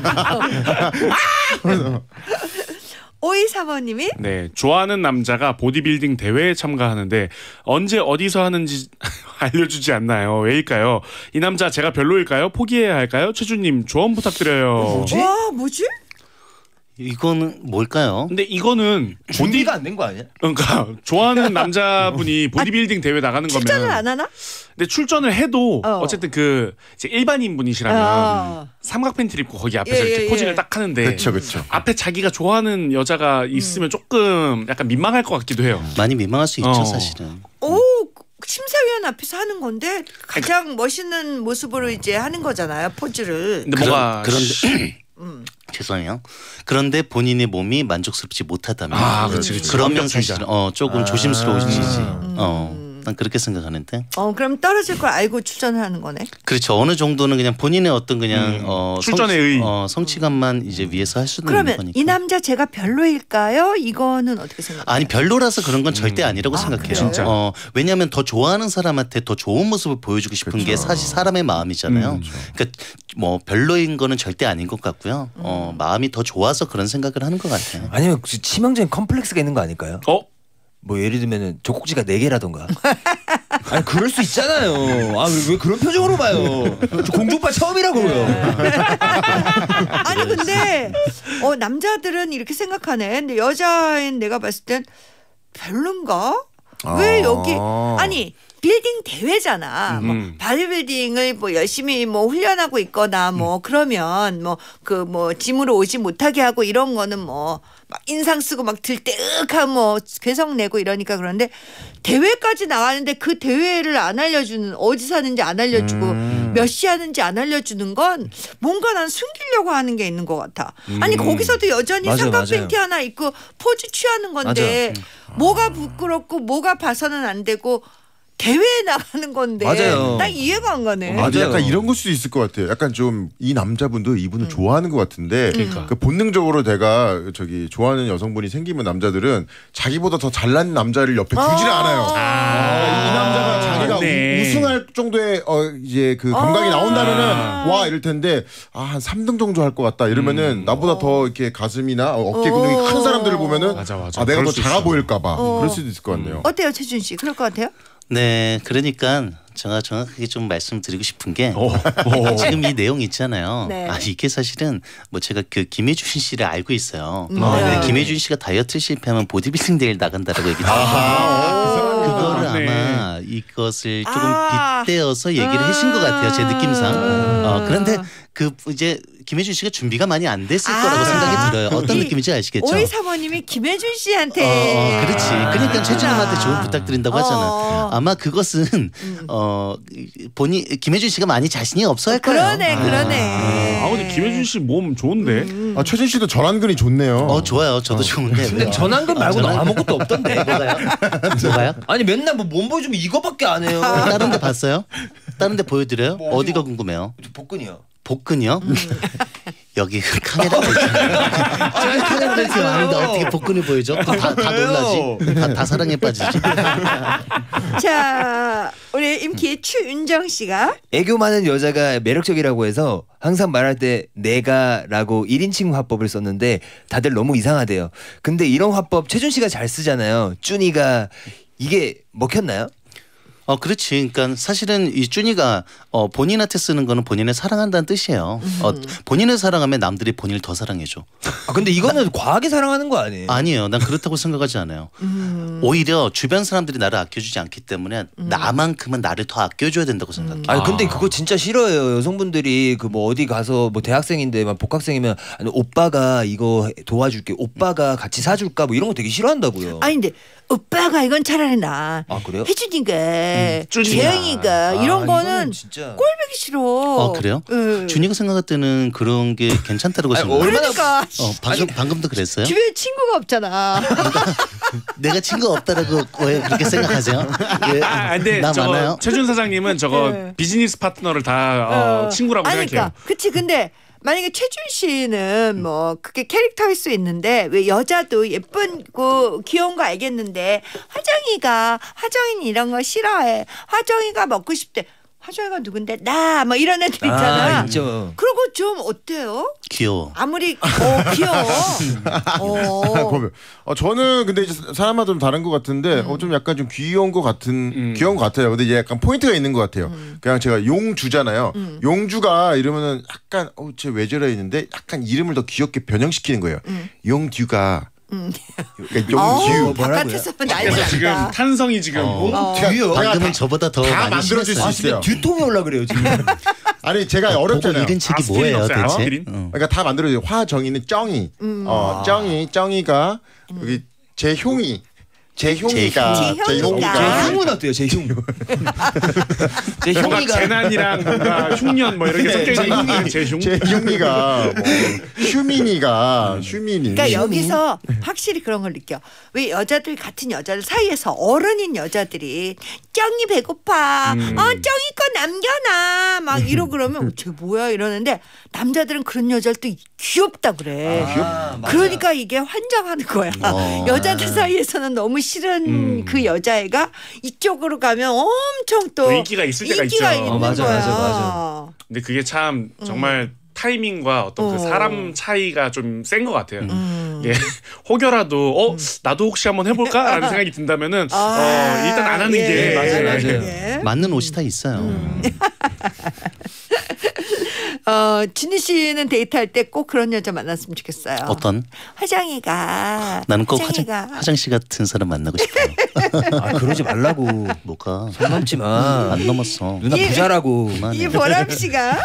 오이사모님이 네, 좋아하는 남자가 보디빌딩 대회에 참가하는데 언제 어디서 하는지 알려주지 않나요? 왜일까요? 이 남자 제가 별로일까요? 포기해야 할까요? 최준님 조언 부탁드려요. 뭐지? 와 뭐지? 이거는 뭘까요? 근데 이거는 보디 준비가 안 된 거 아니야? 그러니까 좋아하는 남자분이 보디빌딩 대회 나가는 거면 출전을 안 하나? 근데 출전을 해도 어. 어. 쨌든그 이제 일반인 분이시라면 어. 삼각 팬티를 입고 거기 앞에서 예, 이렇게 예, 포징을 예. 딱 하는데 그렇죠, 그렇죠. 앞에 자기가 좋아하는 여자가 있으면 조금 약간 민망할 것 같기도 해요. 많이 민망할 수 있죠, 어. 사실은. 오 심사위원 앞에서 하는 건데 가장 멋있는 모습으로 이제 하는 거잖아요 포즈를. 근데 뭔가 그런데 음. 죄송해요. 그런데 본인의 몸이 만족스럽지 못하다면 아, 그치, 그치. 그러면 완벽주의자. 사실은 어, 조금 아. 조심스러워지지. 음. 어, 난 그렇게 생각하는데. 어 그럼 떨어질 걸 알고 출전을 하는 거네. 그렇죠. 어느 정도는 그냥 본인의 어떤 그냥 음. 어, 출전의 성, 의. 어, 성취감만 이제 위해서 할 수는 있는 그러면 거니까. 이 남자 제가 별로일까요? 이거는 어떻게 생각해요? 아니 별로라서 그런 건 절대 아니라고 아, 생각해요. 그래요? 진짜? 어, 왜냐하면 더 좋아하는 사람한테 더 좋은 모습을 보여주고 싶은 게 사실 사람의 마음이잖아요. 음, 그러니까 뭐 별로인 거는 절대 아닌 것 같고요. 어, 음. 마음이 더 좋아서 그런 생각을 하는 것 같아요. 아니면 그 치명적인 컴플렉스가 있는 거 아닐까요? 어? 뭐 예를 들면은 젖꼭지가 네 개라던가. 아니 그럴 수 있잖아요. 아 왜 그런 표정으로 봐요? 저 공주오빠 처음이라고요. 아니 근데 어 남자들은 이렇게 생각하네. 근데 여자인 내가 봤을 땐 별론가? 왜 아. 여기 아니 빌딩 대회잖아. 뭐 음. 바디빌딩을 뭐 열심히 뭐 훈련하고 있거나 뭐 그러면 뭐 그 뭐 짐으로 오지 못하게 하고 이런 거는 뭐 막 인상 쓰고 막 들때윽하면 뭐 괴성 내고 이러니까 그런데 대회까지 나가는데 그 대회를 안 알려주는 어디서 하는지 안 알려주고 음. 몇 시 하는지 안 알려주는 건 뭔가 난 숨기려고 하는 게 있는 것 같아. 아니 음. 거기서도 여전히 맞아요, 삼각 맞아요. 팬티 하나 입고 포즈 취하는 건데 뭐가 부끄럽고 뭐가 봐서는 안 되고 대회에 나가는 건데 맞아요. 난 이해가 안 가네. 아, 근데 맞아요. 약간 이런 걸 수도 있을 것 같아요. 약간 좀 이 남자분도 이분을 음. 좋아하는 것 같은데 그러니까. 그 본능적으로 내가 저기 좋아하는 여성분이 생기면 남자들은 자기보다 더 잘난 남자를 옆에 두지를 아. 않아요. 이 남자가 자기가 맞네. 우, 우승할 정도의 어 이제 그 감각이 아. 나온다면은 와 이럴 텐데 아 한 삼 등 정도 할 것 같다 이러면은 나보다 더 이렇게 가슴이나 어, 어깨 근육이 어. 큰 사람들을 보면은 맞아, 맞아. 아 내가 그럴 더 수 작아 있어. 보일까 봐 어. 그럴 수도 있을 것 같네요. 어때요 최준 씨? 그럴 것 같아요? 네, 그러니까 제가 정확하게 좀 말씀드리고 싶은 게 오, 오. 지금 이 내용 있잖아요. 네. 아 이게 사실은 뭐 제가 그 김혜준 씨를 알고 있어요. 음. 어, 네. 김혜준 씨가 다이어트 실패하면 보디빌딩 대회를 나간다라고 얘기했어요. 아. 그거를 네. 아마 이것을 조금 아. 빗대어서 얘기를 하신 것 같아요. 제 느낌상. 어, 그런데 그 이제 김혜준 씨가 준비가 많이 안 됐을 아. 거라고 생각이 들어요. 어떤 이 느낌인지 아시겠죠? 오이 사모님이 김혜준 씨한테 어, 어, 그렇지. 그러니까 아. 최준영한테 조언 부탁드린다고 하잖아. 어. 아마 그것은 어 본인 김혜준 씨가 많이 자신이 없어 할 거예요. 그러네, 그러네. 아 근데 김혜준 씨 몸 좋은데. 아, 최진 씨도 전완근이 좋네요. 어 좋아요. 저도 좋은데. 근데 전환근 말고는 아무것도 없던데. 뭐가요? 뭐가요? 아니 맨날 뭐 몸 보여주면 이거밖에 안 해요. 다른 데 봤어요? 다른 데 보여드려요? 뭐 어디 어디가 뭐- 궁금해요? 저 복근이요. 복근이요? 여기 그 카메라가 있잖아요. 저기 카메라가 있어요. 아닌데 어떻게 복근을 보여줘? 그럼 다, 다 놀라지. 다, 다 사랑에 빠지지. 자, 우리 임키 추윤정 씨가 애교 많은 여자가 매력적이라고 해서 항상 말할 때 내가라고 일 인칭 화법을 썼는데 다들 너무 이상하대요. 근데 이런 화법 최준 씨가 잘 쓰잖아요. 쭈니가 이게 먹혔나요? 어 그렇지. 그러니까 사실은 이 준이가 어, 본인한테 쓰는 거는 본인을 사랑한다는 뜻이에요. 어, 본인을 사랑하면 남들이 본인을 더 사랑해줘. 아 근데 이거는 과하게 사랑하는 거 아니에요? 아니에요. 난 그렇다고 생각하지 않아요. 오히려 주변 사람들이 나를 아껴주지 않기 때문에 나만큼은 나를 더 아껴줘야 된다고 생각해요. 아니 근데 그거 진짜 싫어해요. 여성분들이 그 뭐 어디 가서 뭐 대학생인데 막 복학생이면 아니, 오빠가 이거 도와줄게. 오빠가 같이 사줄까 뭐 이런 거 되게 싫어한다고요. 아니 근데 오빠가 이건 차라리 나 아, 그래요? 혜준이가 쭈니가. 재영이가 아, 이런 거는 이거는 진짜 꼴보기 싫어. 어 그래요? 예. 준이가 생각할 때는 그런 게 괜찮다고 아니, 생각해요. 얼마나 그러니까 어, 방금 방금도 그랬어요? 주변에 친구가 없잖아. 내가 친구 없다라고 왜 그렇게 생각하세요? 왜, 아 근데 나 저거 많아요? 최준 사장님은 저거 네. 비즈니스 파트너를 다 어, 어. 친구라고 아니, 생각해요. 그러니까 그치 근데 만약에 최준 씨는 뭐 그게 캐릭터일 수 있는데 왜 여자도 예쁘고 귀여운 거 알겠는데 화정이가 화정이는 이런 거 싫어해. 화정이가 먹고 싶대. 화정이가 누군데 나 뭐 이런 애들 있잖아. 아, 있죠. 그런 거 좀 어때요? 귀여워. 아무리 어 귀여워. 어. 보면 어, 저는 근데 이제 사람마다 좀 다른 것 같은데 음. 어, 좀 약간 좀 귀여운 것 같은 음. 귀여운 것 같아요. 근데 이제 약간 포인트가 있는 것 같아요. 음. 그냥 제가 용주잖아요. 용주가 이러면은 약간 어, 쟤 왜 저래 있는데 약간 이름을 더 귀엽게 변형시키는 거예요. 용듀가 그러니까 용듀 어우, 뭐라고요? 바깥에서 난리 그래서 지금 났다. 탄성이 지금 어. 듀요? 방금은 저보다 더 다 많이 만들어줄 심했어요. 수 있어요. 듀통이 올라 그래요 지금. 아니 제가 보고 어렵잖아요. 이런 책이 아스피린 뭐예요 없어요? 대체? 아스피린? 어. 그러니까 다 만들어줘요. 화정이는 쩡이, 어 쩡이, 쩡이가 여기 재흉이, 재흉이가, 재흉이가. 재흉이가. 제 흉은 어때요? 제 흉. 제 뭔가 흉이가 재난이랑 뭔가 흉년 뭐 이런 게 섞여 있는 재흉. 재흉이가, 뭐, 휴민이가, 휴민이. 그러니까 여기서 확실히 그런 걸 느껴. 왜 여자들 같은 여자들 사이에서 어른인 여자들이 쩡이 배고파. 음. 어 쩡이 거 남겨놔. 막 이러고 그러면 쟤 뭐야 이러는데 남자들은 그런 여자를 또 귀엽다 그래. 아, 맞아. 그러니까 이게 환장하는 거야. 어. 여자들 사이에서는 너무 싫은 음. 그 여자애가 이쪽으로 가면 엄청 또 또 인기가 있을 때가 인기가 있죠. 있는 어, 맞아, 거야. 맞아, 맞아. 근데 그게 참 정말 타이밍과 어떤 어. 그 사람 차이가 좀 센 것 같아요. 음. 예, 혹여라도 어 나도 혹시 한번 해볼까라는 생각이 든다면은 아, 어, 일단 안 하는 예, 게 맞아요, 맞아요. 예. 맞는 옷이 다 있어요. 어, 진희 씨는 데이트할 때 꼭 그런 여자 만났으면 좋겠어요. 어떤? 화장이가 나는 꼭 화장, 화장이가 화장 씨 같은 사람 만나고 싶어요. 아 그러지 말라고. 뭐가? 선 넘지 마. 안 넘었어. 누나 예. 부자라고. 그만해. 이 보람 씨가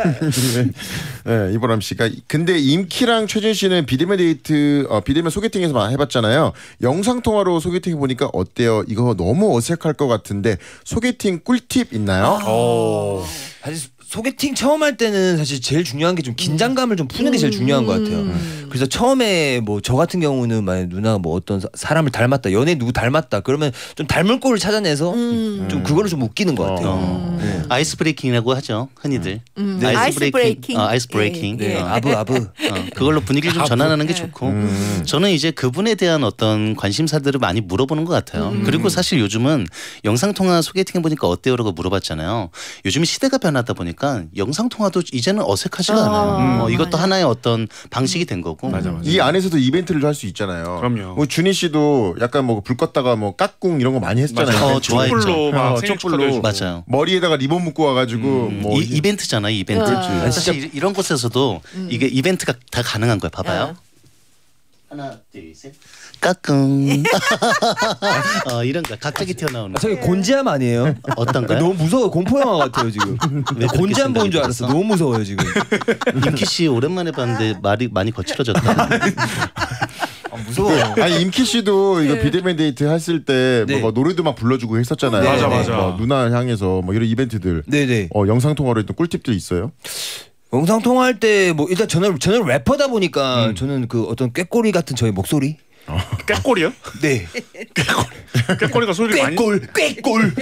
네, 이보람 씨가 근데 임키랑 최진 씨는 비대면 데이트, 어, 비대면 소개팅에서 많이 해봤잖아요. 영상 통화로 소개팅 해보니까 어때요? 이거 너무 어색할 것 같은데 소개팅 꿀팁 있나요? 어. 사실 소개팅 처음 할 때는 사실 제일 중요한 게 좀 긴장감을 좀 푸는 게 제일 중요한 것 같아요. 그래서 처음에 뭐 저 같은 경우는 만약 누나가 뭐 어떤 사- 사람을 닮았다, 연예 누구 닮았다 그러면 좀 닮을 거를 찾아내서 좀 그거를 좀 웃기는 것 같아요. 어. 네. 아이스 브레이킹이라고 하죠 흔히들. 음, 아이스 브레이킹. 어, 아이스 브레이킹. 예, 예. 네, 어. 아브 아브. 어, 그걸로 분위기를 좀 전환하는 게 좋고 저는 이제 그분에 대한 어떤 관심사들을 많이 물어보는 것 같아요. 그리고 사실 요즘은 영상통화 소개팅 해보니까 어때요라고 물어봤잖아요. 요즘 시대가 변하다 보니까 보니까 영상 통화도 이제는 어색하지가 아, 않아요. 음. 어, 이것도 맞아. 하나의 어떤 방식이 된 거고. 맞아, 맞아. 이 안에서도 이벤트를 할 수 있잖아요. 그럼요. 뭐 준희 씨도 약간 뭐 불 껐다가 뭐 깍꿍 이런 거 많이 했잖아요. 맞아요. 어, 좋아했죠. 촛불로 막 어, 생일 촛불로. 축하도 해주고. 맞아요. 머리에다가 리본 묶고 와가지고 음, 뭐 이, 이벤트잖아, 이벤트. 그렇지. 사실 이- 이런 곳에서도 이게 이벤트가 다 가능한 거예요. 봐봐요. 하나, 둘, 셋. 까꿍. 어, 이런 거 갑자기 튀어나오는 아, 거. 저게 곤지암 아니에요? 어떤가요? 너무 무서워. 공포 영화 같아요 지금. 왜 그렇게 곤지암 본 줄 알았어. 생각이 너무 무서워요 지금. 임키 씨 오랜만에 봤는데 말이 많이 거칠어졌다. 아, 무서워. 아니 임키 씨도 이거 비대면 데이트 했을 때 네. 뭐 노래도 막 불러주고 했었잖아요. 맞아, 뭐 맞아. 뭐 누나 향해서 뭐 이런 이벤트들. 네네. 어 영상 통화로 했던 꿀팁들 있어요? 영상 통화할 때 뭐 일단 저는 저는 래퍼다 보니까 저는 그 어떤 꾀꼬리 같은 저의 목소리. 꾀꼬리요? 네. 꾀꼬리가 소리를 많이. 꾀꼴 꾀꼴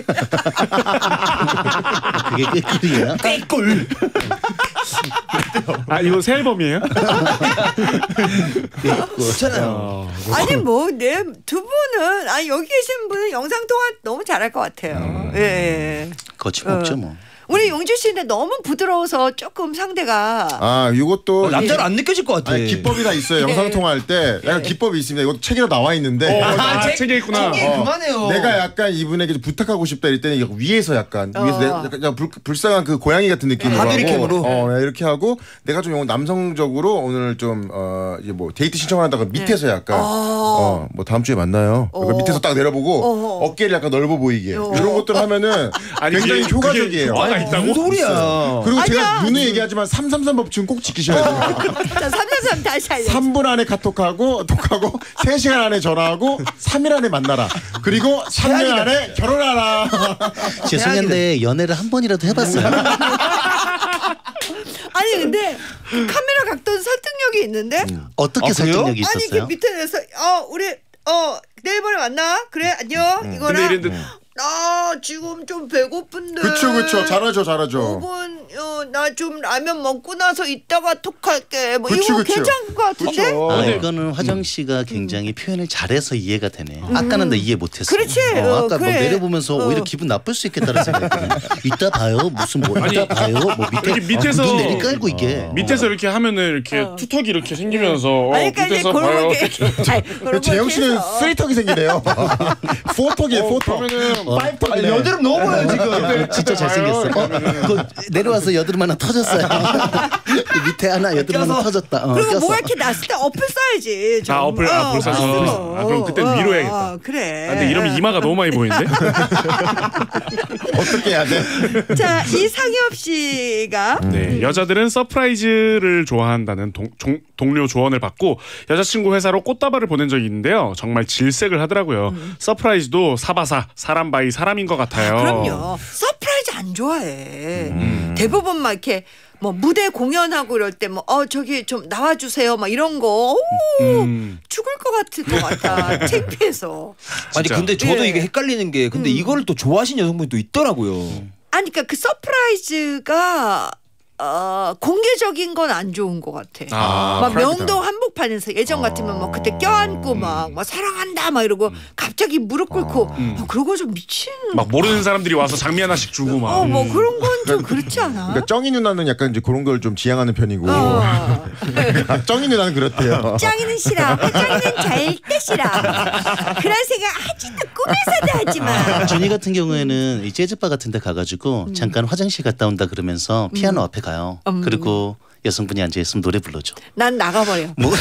그게 꾀꿀이야? 꾀꼴. 아 이거 새 앨범이에요? 그렇잖아요. 아니 뭐 네 두 분은 아니 여기 계신 분은 영상 통화 너무 잘할 것 같아요. 예, 예. 거침없죠 뭐. 우리 용주 씨는 너무 부드러워서 조금 상대가 아 이것도 어, 남자는 안 느껴질 것 같아. 아니, 기법이 다 있어요. 영상 통화할 때 약간 기법이 있습니다. 이것도 책에도 나와 있는데. 어, 아, 책- 책에 있구나. 책에 어. 그만해요. 내가 약간 이분에게 좀 부탁하고 싶다 이럴 때는 이거 위에서 약간 어. 위에서 내, 약간 그냥 불, 불쌍한 그 고양이 같은 느낌으로 하늘이 하고, 캠으로. 어 이렇게 하고 내가 좀 남성적으로 오늘 좀 어 이제 뭐 데이트 신청을 한다가 밑에서 약간 어 뭐 다음 주에 만나요. 그러니까 어. 밑에서 딱 내려보고 어. 어깨를 약간 넓어 보이게 어. 이런 것들 하면은 아니, 굉장히 그게- 효과적이에요. 그게 효과가 있다고? 무슨 소리야. 그리고 아니야. 제가 누누이 얘기하지만 삼삼삼 법칙은 꼭 지키셔야 돼요. 자, 삼삼삼 다시 알려. 삼 분 안에 카톡하고 톡하고 세 시간 안에 전화하고 삼 일 안에 만나라. 그리고 삼 년 안에 결혼하라. 죄송한데 연애를 한 번이라도 해봤어요. 아니 근데 그 카메라 각도는 설득력이 있는데 어떻게 아, 그래요? 설득력이 아니 있었어요? 그 밑에서 어 우리 어 내일 모레 만나 그래 안녕 근데 이거랑 이랬는데 나 지금 좀 배고픈데 그쵸 그쵸 잘하죠 오 잘하죠. 분 어, 나 좀 라면 먹고 나서 이따가 톡할게 뭐 그쵸, 이거 그쵸. 괜찮을 것 같은데 그쵸. 아, 근데- 이거는 화정 씨가 굉장히 표현을 잘해서 이해가 되네. 아까는 나 이해 못했어. 그렇지. 어, 어, 아까 그래. 막 내려보면서 어. 오히려 기분 나쁠 수 있겠다는 생각했거든. 이따 봐요. 무슨 뭐 이따 봐요. 뭐 밑에 이렇게 밑에서- 눈 내리 깔고 이게. 밑에서 이렇게 하면은 이렇게 투턱이 이렇게 생기면서 어, 아니 그러니까 이제 밑에서 그런 봐요. 게 아니, 그런 재영 거 씨는 해서. 쓰리턱이 생기네요. 포턱이에요 포턱. 그러면은 파이브턱이네. 여드름 너무 보여요 지금. 진짜 잘생겼어. 어, 그 내려와서 여드름 하나 터졌어요. 그 밑에 하나 여드름 하나 터졌다. 어, 그리고 꼈어. 뭐가 이렇게 났을 때 어플 써야지. 좀. 아, 어플, 아, 어플 써서. 어, 아, 그럼 그땐 어, 위로 해야겠다. 어, 그래. 아, 근데 이러면 이마가 너무 많이 보이는데? 어떻게 해야 돼? 자 이상엽 씨가 네, 여자들은 서프라이즈를 좋아한다는 동, 종, 동료 조언을 받고 여자친구 회사로 꽃다발을 보낸 적이 있는데요. 정말 질색을 하더라고요. 서프라이즈도 사바사, 사람 바이 사람인 것 같아요. 그럼요. 서프라이즈 안 좋아해. 대부분 막 이렇게 뭐 무대 공연하고 이럴 때 뭐 어 저기 좀 나와주세요 막 이런 거 오, 음. 죽을 것 같을 것 같다. 창피해서. 아니 진짜. 근데 저도 예. 이게 헷갈리는 게 근데 이거를 또 좋아하시는 여성분이 또 있더라고요. 아니 그러니까 그 서프라이즈가 어, 공개적인 건 안 좋은 것 같아. 아, 막 프라이빗하다. 명동 한복판에서 예전 같으면 뭐 그때 껴안고 막, 막 사랑한다 막 이러고 갑자기 무릎 꿇고 어, 그런 거 좀 미친. 막 모르는 사람들이 와서 장미 하나씩 주고 막. 어 뭐 그런 건 좀 그렇지 않아? 그러니까 쩡이 누나는 약간 이제 그런 걸 좀 지향하는 편이고 어. 아, 쩡이 누나는 그렇대요. 짱이는 싫어. 짱이는 절대 싫어. 그런 생각 아직도 꿈에서도 하지 마. 준이 같은 경우에는 이 재즈바 같은 데 가가지고 잠깐 화장실 갔다 온다 그러면서 피아노 앞에 가요. 음. 그리고 여성분이 앉아있으면 노래 불러줘. 난 나가버려. 뭐?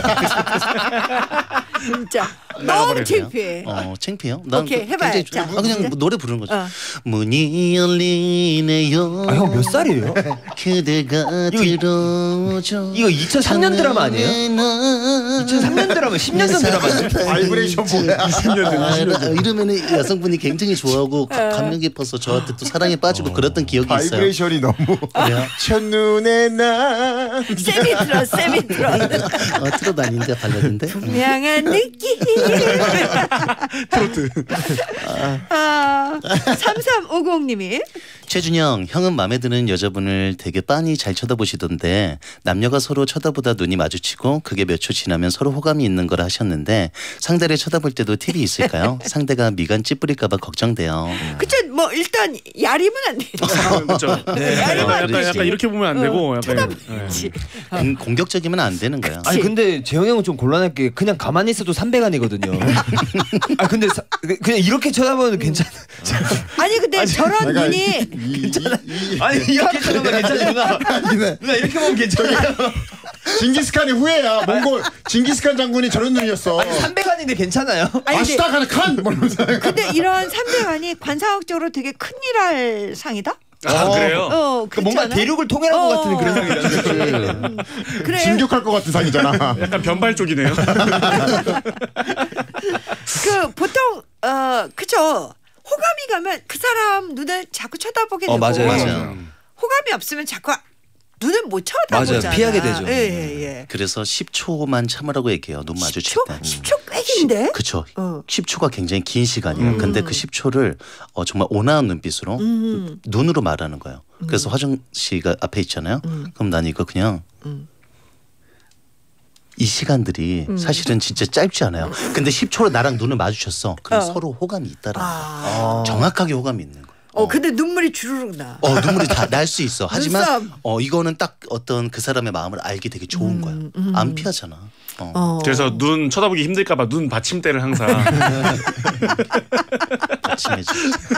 진짜 너무 나가버리세요? 창피해. 어, 창피해요? 난 오케이, 그 해봐요. 굉장히 자, 아, 그냥 뭐 노래 부르는 거죠. 어. 문이 열리네요. 아 형 몇 살이에요? 그대가 이거- 들어오죠. 이거 이천삼 년 드라마 아니에요? 이천삼 년 드라마 십 년 전 드라마 아니에요? 바이브레이션 뭐야? 아, 이러면은 여성분이 굉장히 좋아하고 가- 감명 깊어서 저한테 또 사랑에 빠지고 그랬던 기억이 있어요. 바이브레이션이 너무 그래요? 첫눈에 난 쌤이 들어, 쌤이 들어. 어, 트롯 아닌데 발라드인데. 분명한 느낌. 트로트. 아, 삼삼오공님이 최준영, 형은 마음에 드는 여자분을 되게 빤히 잘 쳐다보시던데 남녀가 서로 쳐다보다 눈이 마주치고 그게 몇 초 지나면 서로 호감이 있는 거라 하셨는데 상대를 쳐다볼 때도 팁이 있을까요? 상대가 미간 찌푸릴까 봐 걱정돼요. 그쵸, 뭐 일단 야리면 안 되죠. 아, 그렇죠. 네. 약간, 약간 이렇게 보면 안 되고 약간 쳐다보지. 공, 공격적이면 안 되는 거야. 아니 근데 재영 형은 좀 곤란할 게 그냥 가만히 있어도 삼백안이거든요. 아 근데 사, 그냥 이렇게 쳐다보면 괜찮아. 아니 근데 저런 내가 눈이 이, 이, 이, 아니 이렇게 쳐다보면 괜찮아 누나. 누나 이렇게 보면 괜찮아. 징기스칸이 후예야. 몽골 징기스칸 장군이 저런 눈이었어. 삼백안인데 괜찮아요? 아니, 근데, 아시다가는 칸. 뭐 이러면서. 근데 이런 삼백안이 관상학적으로 되게 큰일 할 상이다? 아 그래요? 어, 그 뭔가 않아? 대륙을 통일한 것 같은 어. 그런 상이잖아. 그래. 진격할 것 같은 상이잖아. 약간 변발 쪽이네요. 그 보통 어 그죠. 호감이 가면 그 사람 눈을 자꾸 쳐다보게 되고 어 맞아요. 맞아요. 호감이 없으면 자꾸 눈을 못 쳐다보잖아. 맞아요. 피하게 되죠. 예예 예. 그래서 십 초만 참으라고 얘기해요. 눈 마주칠 십 초? 때. 십 초 꽤 긴데? 그쵸. 어. 십 초가 굉장히 긴 시간이에요. 음. 근데 그 십 초를 어, 정말 온화한 눈빛으로 음. 눈으로 말하는 거예요. 그래서 화정 씨가 앞에 있잖아요. 음. 그럼 난 이거 그냥 음. 이 시간들이 사실은 진짜 짧지 않아요. 근데 십 초로 나랑 눈을 마주쳤어. 그럼 어. 서로 호감이 있다라는 아. 거예요. 정확하게 호감이 있는 거예요. 어 근데 눈물이 주르륵 나. 어 눈물이 다 날 수 있어. 하지만 눈싸움. 어 이거는 딱 어떤 그 사람의 마음을 알기 되게 좋은 거야. 안 피하잖아. 어. 어. 그래서 눈 쳐다보기 힘들까봐 눈 받침대를 항상. 아침에지.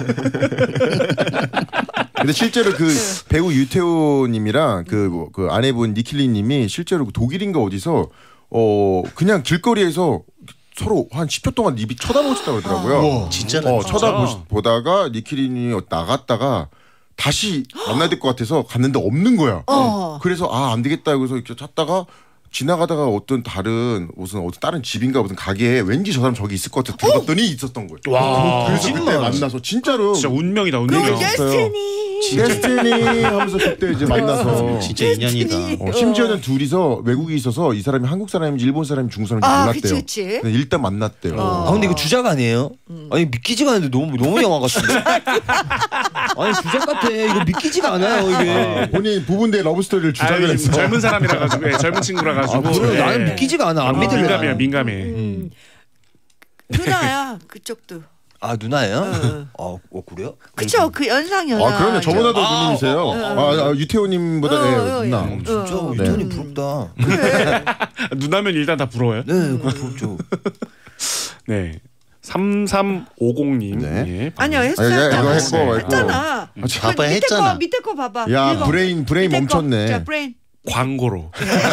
근데 실제로 그 배우 유태호님이랑 그, 뭐, 그 아내분 니킬리님이 실제로 독일인가 어디서 어 그냥 길거리에서 서로 한 십 초 동안 입이 쳐다보시다고 그러더라고요. 진짜 어 쳐다보다가 니킬리님이 나갔다가 다시 만나야 될 것 같아서 갔는데 없는 거야. 어. 그래서 아 안 되겠다 그래서 이렇게 찾다가 지나가다가 어떤 다른 무슨 어떤 다른 집인가 무슨 가게에 왠지 저 사람 저기 있을 것 같아 들어갔더니 있었던 거예요. 와. 그래서 그때 만나서 진짜로 진짜 운명이다 그럼 운명. 데스티니. 데스티니 하면서 그때 이제 만나서 진짜 인연이다. 어, 심지어는 둘이서 외국에 있어서 이 사람이 한국 사람인지 일본 사람인지 중국 사람인지 아, 몰랐대요. 그치, 그치. 근데 일단 만났대요. 어. 아 근데 이거 주작 아니에요? 아니 믿기지가 않는데 너무 너무 영화 같은데. 아니 주작 같아. 이거 믿기지가 않아요 이게. 아, 본인 부부인데 러브스토리를 주작을 아유, 했어. 젊은 사람이라 가지고 예, 젊은 친구라 가지고. 아, 그래, 예. 나는 믿기지가 않아. 안 아, 믿을래. 민감해요 민감해. 음. 누나야 그쪽도. 아 누나예요? 어. 어, 어 그래요? 그쵸 그 연상 연하. 아 그러면 저보다도 아, 누님이세요. 어, 아, 아, 유태호님보다 어, 예, 어, 누나. 어. 진짜 어. 유태훈이 부럽다. 그래. 누나면 일단 다 부러워요. 네, 그거 부럽죠. 네. 삼삼오공님. 네. 예. 아니요 했어요. 아, 예, 이거 했고, 했고. 했잖아. 아, 봐봐, 밑에 했잖아. 거 밑에 거 봐봐. 야 읽어. 브레인 브레인 밑에 거. 멈췄네. 자 브레인. 광고로.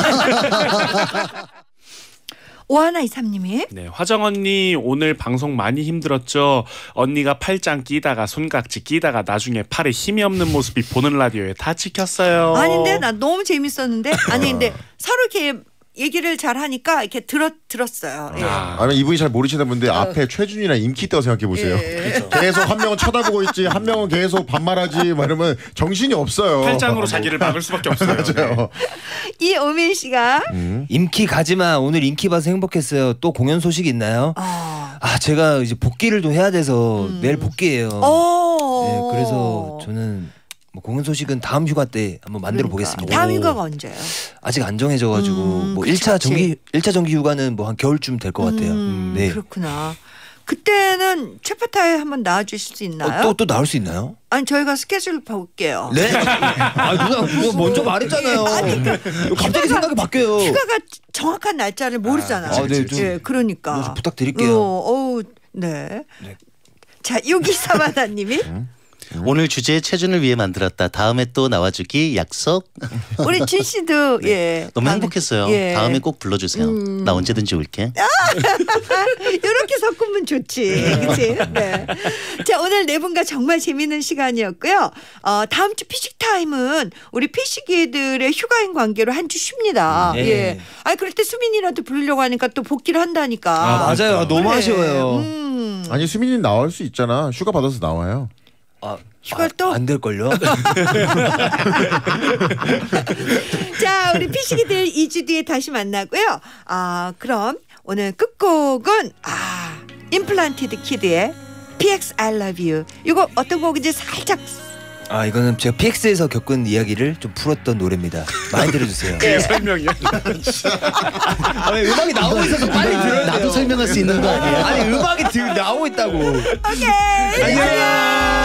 오하나이삼님이 네, 화정 언니 오늘 방송 많이 힘들었죠. 언니가 팔짱 끼다가 손깍지 끼다가 나중에 팔에 힘이 없는 모습이 보는 라디오에 다 찍혔어요. 아닌데 나 너무 재밌었는데 아니 근데 서로 이렇게 얘기를 잘 하니까 이렇게 들었 들었어요. 예. 아, 아니 이분이 잘 모르시는 분들 앞에 최준이랑 임키 있다고 생각해 보세요. 예. 계속 한 명은 쳐다보고 있지, 한 명은 계속 반말하지, 막 이러면 정신이 없어요. 팔짱으로 자기를 막을 수밖에 없어요. 맞아요. 이오민 씨가 인기 가지마. 오늘 인기 봐서 행복했어요. 또 공연 소식 있나요? 아, 아 제가 이제 복귀를 또 해야 돼서 내일 복귀해요. 어. 네, 그래서 저는 뭐 공연 소식은 다음 휴가 때 한번 만들어 보겠습니다. 다음 휴가가 언제요? 아직 안 정해져가지고 음, 뭐 그치, 일 차 그치. 정기 일 차 정기 휴가는 뭐 한 겨울쯤 될 것 같아요. 음, 네. 그렇구나. 그때는 최파타에 한번 나와주실 수 있나요? 어, 또, 또 나올 수 있나요? 아니 저희가 스케줄 볼게요. 네? 아 누나 그거 먼저 말했잖아요. 갑자기 생각이 바뀌어요. 휴가가 정확한 날짜를 모르잖아. 아, 네, 좀 예, 그러니까. 좀 부탁드릴게요. 어, 어우, 네. 네. 자, 유기사마다님이 오늘 주제 최준을 위해 만들었다. 다음에 또 나와주기 약속. 우리 준 씨도 예 너무 다음에- 행복했어요. 예. 다음에 꼭 불러주세요. 나 언제든지 올게. 이렇게 섞으면 좋지, 그렇지? 네. 자, 오늘 네 분과 정말 재미있는 시간이었고요. 어, 다음 주 피식 타임은 우리 피식이들의 휴가인 관계로 한 주 쉽니다. 네. 예. 아, 그럴 때 수민이라도 부르려고 하니까 또 복귀를 한다니까. 아, 맞아요. 아, 너무 그래. 아쉬워요. 음. 아니 수민이 나올 수 있잖아. 휴가 받아서 나와요. 아, 휴가를 또? 안 될걸요? 자, 우리 피식이들 이 주 뒤에 다시 만나고요. 아, 그럼 오늘 끝곡은 아 임플란티드 키드의 피엑스 I Love You. 이거 어떤 곡인지 살짝. 아 이거는 제가 피엑스에서 겪은 이야기를 좀 풀었던 노래입니다. 많이 들어주세요. 그게 설명이야. 아니 음악이 나오고 있어서 빨리 들어야 돼요. 나도 설명할 수 있는 거 아니에요? 아니 음악이 들 나오고 있다고. 오케이. 안녕.